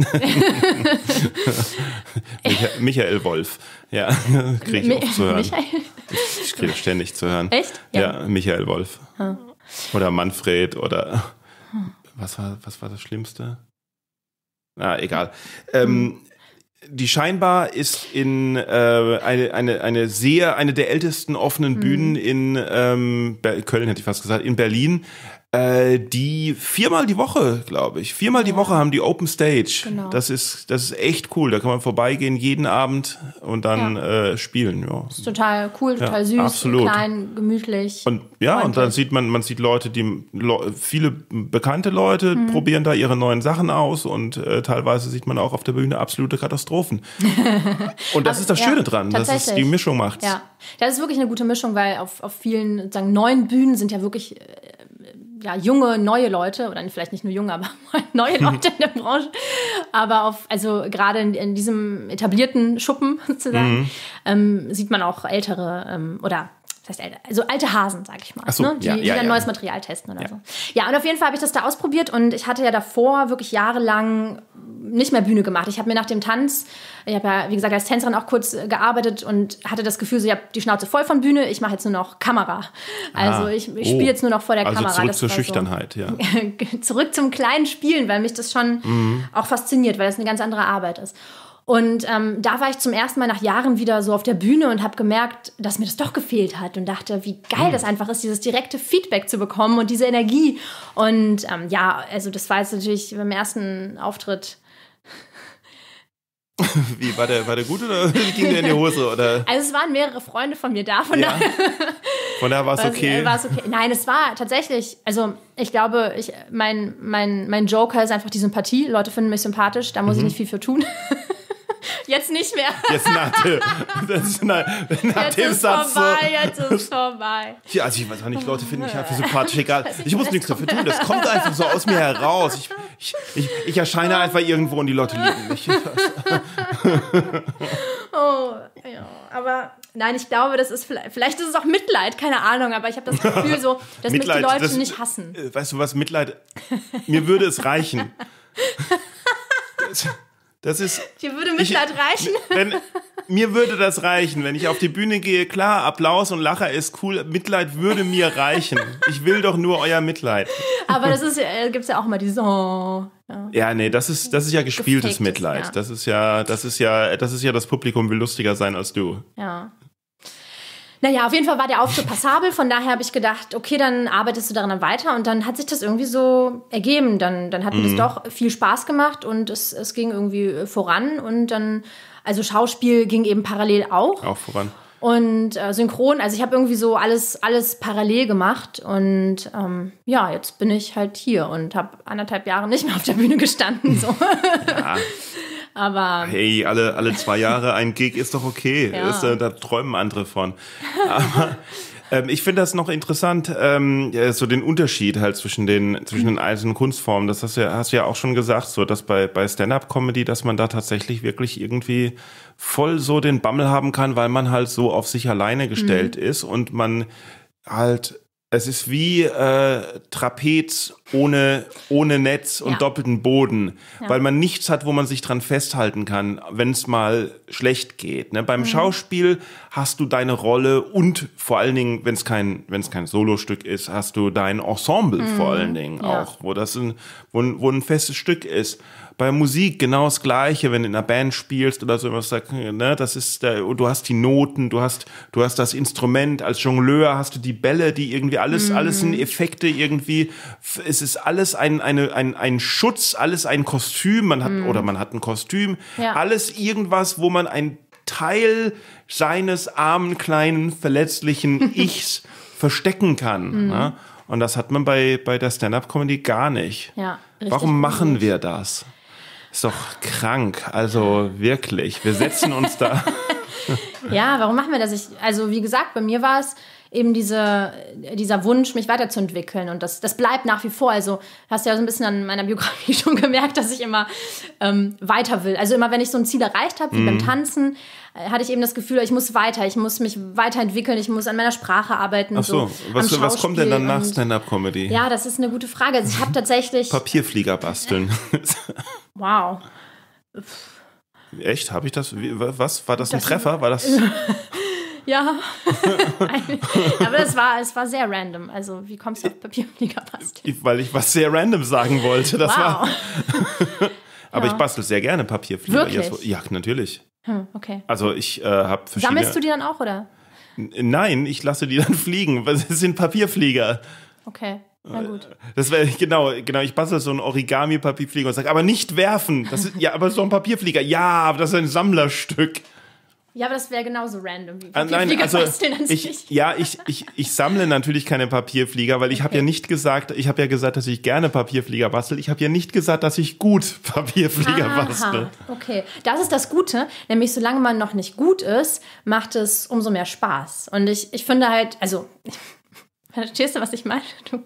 Michael Wolf. Ja, kriege ich oft zu hören. Ich kriege ständig zu hören. Echt? Ja, Michael Wolf. Oder Manfred oder was war das Schlimmste? Egal. Die Scheinbar ist in eine der ältesten offenen Bühnen in Köln, hätte ich fast gesagt, in Berlin. Die 4-mal die Woche, glaube ich. 4-mal die Woche haben die Open Stage. Genau. Das ist echt cool. Da kann man vorbeigehen jeden Abend und dann spielen. Ja. Das ist total cool, total süß, klein, gemütlich. Und und dann sieht man sieht Leute, viele bekannte Leute probieren da ihre neuen Sachen aus und teilweise sieht man auch auf der Bühne absolute Katastrophen. Und das ist das Schöne dran, dass es die Mischung macht. Ja, das ist wirklich eine gute Mischung, weil auf vielen sozusagen neuen Bühnen sind ja wirklich junge, neue Leute, oder vielleicht nicht nur junge, aber neue Leute in der Branche. Aber gerade in diesem etablierten Schuppen sozusagen, sieht man auch ältere das heißt, also alte Hasen, sag ich mal, die dann neues Material testen oder so. Ja, und auf jeden Fall habe ich das da ausprobiert und ich hatte ja davor wirklich jahrelang nicht mehr Bühne gemacht. Ich habe mir nach dem Tanz, ich habe ja, wie gesagt, als Tänzerin auch kurz gearbeitet und hatte das Gefühl, so, ich habe die Schnauze voll von Bühne, ich mache jetzt nur noch Kamera. Also ich spiele jetzt nur noch vor der Kamera. Zurück zur Schüchternheit, ja. Zurück zum kleinen Spielen, weil mich das schon auch fasziniert, weil es eine ganz andere Arbeit ist. Und da war ich zum ersten Mal nach Jahren wieder so auf der Bühne und habe gemerkt, dass mir das doch gefehlt hat und dachte, wie geil das einfach ist, dieses direkte Feedback zu bekommen und diese Energie. Und also das war jetzt natürlich beim ersten Auftritt. Wie, war der gut oder ging der in die Hose? Oder? Also es waren mehrere Freunde von mir da, von daher war es okay. Nein, es war tatsächlich, also ich glaube, mein Joker ist einfach die Sympathie. Leute finden mich sympathisch, da muss ich nicht viel für tun. Jetzt nicht mehr. Jetzt nach dem Satz. Jetzt ist vorbei. Ja, also ich weiß auch nicht, Leute finden mich einfach sympathisch, egal. Ich muss nichts dafür tun, das kommt einfach so aus mir heraus. Ich erscheine einfach irgendwo und die Leute lieben mich. Aber nein, ich glaube, das ist vielleicht ist es auch Mitleid, keine Ahnung, aber ich habe das Gefühl so, dass Mitleid, mich die Leute nicht hassen. Weißt du was, Mitleid, mir würde es reichen. Dir würde Mitleid reichen? Mir würde das reichen, wenn ich auf die Bühne gehe, klar, Applaus und Lacher ist cool, Mitleid würde mir reichen. Ich will doch nur euer Mitleid. Aber gibt's ja auch immer diese nee, das ist ja gespieltes Mitleid. Ja. Das ist ja das Publikum will lustiger sein als du. Ja. Naja, auf jeden Fall war der Auftritt passabel, von daher habe ich gedacht, okay, dann arbeitest du daran weiter und dann hat sich das irgendwie so ergeben. Dann hat mir das doch viel Spaß gemacht und es ging irgendwie voran und dann, also Schauspiel ging eben parallel auch. Auch voran. Und synchron, also ich habe irgendwie so alles parallel gemacht und jetzt bin ich halt hier und habe 1,5 Jahre nicht mehr auf der Bühne gestanden. So. Ja. Aber hey, alle 2 Jahre ein Gig ist doch okay. Ja. Da träumen andere von. Aber ich finde das noch interessant, so den Unterschied halt zwischen den einzelnen Kunstformen. Das hast du ja auch schon gesagt, so dass bei Stand-up-Comedy, dass man da tatsächlich wirklich irgendwie voll so den Bammel haben kann, weil man halt so auf sich alleine gestellt ist und man halt, es ist wie Trapez ohne Netz und doppelten Boden, weil man nichts hat, wo man sich dran festhalten kann, wenn es mal schlecht geht. Ne? Beim Schauspiel hast du deine Rolle und vor allen Dingen, wenn es kein Solostück ist, hast du dein Ensemble vor allen Dingen auch, wo ein festes Stück ist. Bei Musik genau das Gleiche, wenn du in einer Band spielst oder so, ne, das ist, du hast die Noten, du hast das Instrument, als Jongleur hast du die Bälle, die irgendwie alles sind Effekte irgendwie, es ist alles ein Schutz, alles ein Kostüm, man hat ein Kostüm, alles irgendwas, wo man ein Teil seines armen, kleinen, verletzlichen Ichs verstecken kann. Ne? Und das hat man bei der Stand-up-Comedy gar nicht. Ja, warum machen wir das? Ist doch krank, also wirklich. Wir setzen uns da. Ja, warum machen wir das? Also wie gesagt, bei mir war es eben dieser Wunsch, mich weiterzuentwickeln und das bleibt nach wie vor. Also hast du ja so ein bisschen an meiner Biografie schon gemerkt, dass ich immer weiter will. Also immer, wenn ich so ein Ziel erreicht habe, wie beim Tanzen, hatte ich eben das Gefühl, ich muss mich weiterentwickeln, ich muss an meiner Sprache arbeiten. Ach so, was kommt denn dann nach Stand-up-Comedy? Ja, das ist eine gute Frage. Also ich habe tatsächlich... Papierflieger basteln. Wow. Echt? Habe ich das? Was? War das ein Treffer? War das... Ja, aber es war sehr random. Also wie kommst du auf Papierflieger basteln? Weil ich was sehr random sagen wollte. Das war. Aber ich bastel sehr gerne Papierflieger. Wirklich? Ja, natürlich. Okay. Also ich habe verschiedene... Sammelst du die dann auch, oder? Nein, ich lasse die dann fliegen. Das sind Papierflieger. Okay, na gut. Das wäre genau. Ich bastel so einen Origami-Papierflieger und sage, aber nicht werfen. Das ist, ja, aber so ein Papierflieger. Ja, aber das ist ein Sammlerstück. Ja, aber das wäre genauso random wie Papierflieger basteln an sich. Ich sammle natürlich keine Papierflieger, weil ich habe ja gesagt, dass ich gerne Papierflieger bastel. Ich habe ja nicht gesagt, dass ich gut Papierflieger bastel. Okay, das ist das Gute, nämlich solange man noch nicht gut ist, macht es umso mehr Spaß. Und ich finde halt, also, verstehst du, was ich meine?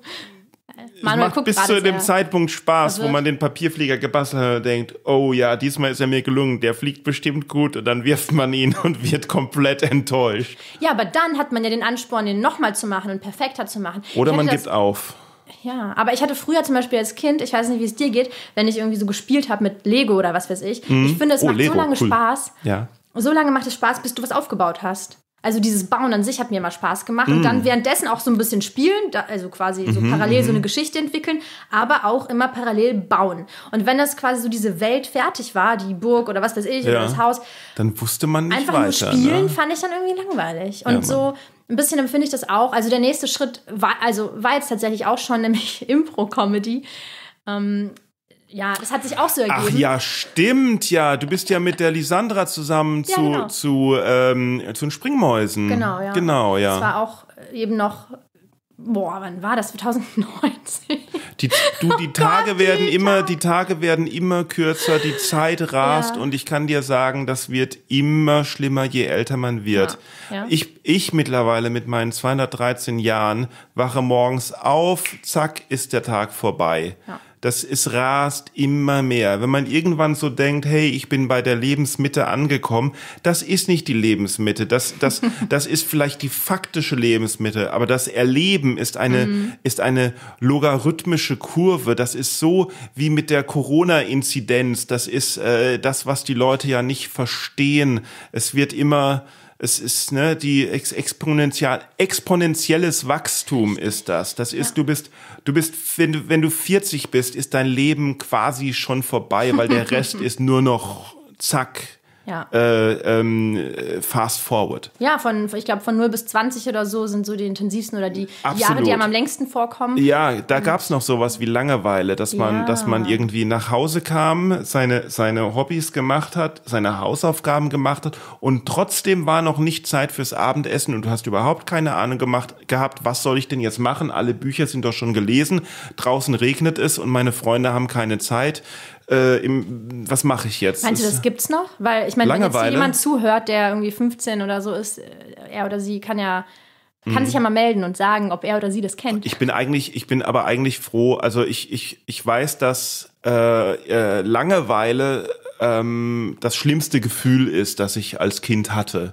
Manuel macht bis zu dem Zeitpunkt Spaß, wo man den Papierflieger gebastelt hat und denkt, oh ja, diesmal ist er mir gelungen, der fliegt bestimmt gut, und dann wirft man ihn und wird komplett enttäuscht. Ja, aber dann hat man ja den Ansporn, den nochmal zu machen und perfekter zu machen. Oder man gibt auf. Ja, aber ich hatte früher zum Beispiel als Kind, ich weiß nicht, wie es dir geht, wenn ich irgendwie so gespielt habe mit Lego oder was weiß ich. Ich finde, es macht Lego, so lange Spaß. Ja. So lange macht es Spaß, bis du was aufgebaut hast. Also dieses Bauen an sich hat mir immer Spaß gemacht und dann währenddessen auch so ein bisschen spielen, also quasi so parallel so eine Geschichte entwickeln, aber auch immer parallel bauen. Und wenn das quasi so diese Welt fertig war, die Burg oder was weiß ich, oder das Haus, dann wusste man nicht einfach weiter. Nur spielen, fand ich dann irgendwie langweilig. Und so ein bisschen empfinde ich das auch. Also der nächste Schritt war jetzt tatsächlich auch schon, nämlich Impro-Comedy. Ja, das hat sich auch so ergeben. Ach ja, stimmt, ja. Du bist ja mit der Lisandra zusammen zu den Springmäusen. Genau, ja. Das war auch eben noch, wann war das? 2019. Die Tage werden immer kürzer, die Zeit rast und ich kann dir sagen, das wird immer schlimmer, je älter man wird. Ja. Ich mittlerweile mit meinen 213 Jahren wache morgens auf, zack, ist der Tag vorbei. Ja. Es rast immer mehr. Wenn man irgendwann so denkt, hey, ich bin bei der Lebensmitte angekommen, das ist nicht die Lebensmitte. Das ist vielleicht die faktische Lebensmitte, aber das Erleben ist eine logarithmische Kurve. Das ist so wie mit der Corona-Inzidenz. Das ist das, was die Leute ja nicht verstehen. Es ist die exponentielles Wachstum ist das. Das ist, du bist, wenn du 40 bist, ist dein Leben quasi schon vorbei, weil der Rest ist nur noch zack. fast forward. Ja, ich glaube von 0 bis 20 oder so sind so die intensivsten oder die Jahre, die einem am längsten vorkommen. Ja, da gab es noch sowas wie Langeweile, dass man irgendwie nach Hause kam, seine Hobbys gemacht hat, seine Hausaufgaben gemacht hat und trotzdem war noch nicht Zeit fürs Abendessen und du hast überhaupt keine Ahnung gehabt, was soll ich denn jetzt machen? Alle Bücher sind doch schon gelesen, draußen regnet es und meine Freunde haben keine Zeit. Was mache ich jetzt? Meinst du, das gibt's noch? Weil ich meine, wenn jetzt jemand zuhört, der irgendwie 15 oder so ist, er oder sie kann sich ja mal melden und sagen, ob er oder sie das kennt. Ich bin aber eigentlich froh, also ich weiß, dass Langeweile das schlimmste Gefühl ist, das ich als Kind hatte.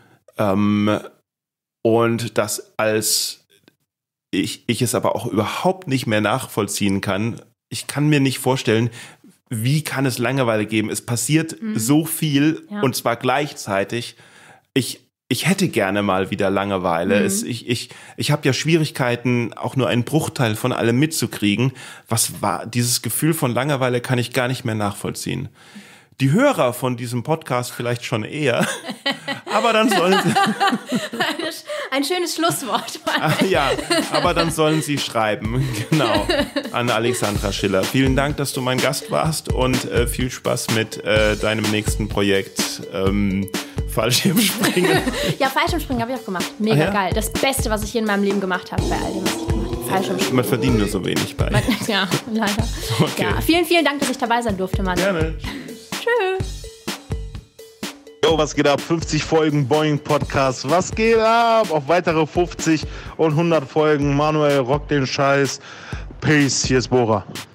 Und dass als ich es aber auch überhaupt nicht mehr nachvollziehen kann. Ich kann mir nicht vorstellen, wie kann es Langeweile geben? Es passiert so viel und zwar gleichzeitig. Ich hätte gerne mal wieder Langeweile. Ich habe ja Schwierigkeiten, auch nur einen Bruchteil von allem mitzukriegen. Was war dieses Gefühl von Langeweile, kann ich gar nicht mehr nachvollziehen. Die Hörer von diesem Podcast vielleicht schon eher, aber dann sollen sie... Ein schönes Schlusswort. Ja, aber dann sollen sie schreiben, genau, an Alexandra Schiller. Vielen Dank, dass du mein Gast warst und viel Spaß mit deinem nächsten Projekt Fallschirmspringen. Ja, Fallschirmspringen habe ich auch gemacht. Mega geil. Das Beste, was ich hier in meinem Leben gemacht habe, bei all dem, was ich gemacht habe. Fallschirmspringen. Man verdient nur so wenig bei. Ja, leider. Okay. Ja, vielen, vielen Dank, dass ich dabei sein durfte, Mann. Gerne. Tschüss. Yo, was geht ab? 50 Folgen Boing Podcast. Was geht ab? Auf weitere 50 und 100 Folgen. Manuel rockt den Scheiß. Peace. Hier ist Bora.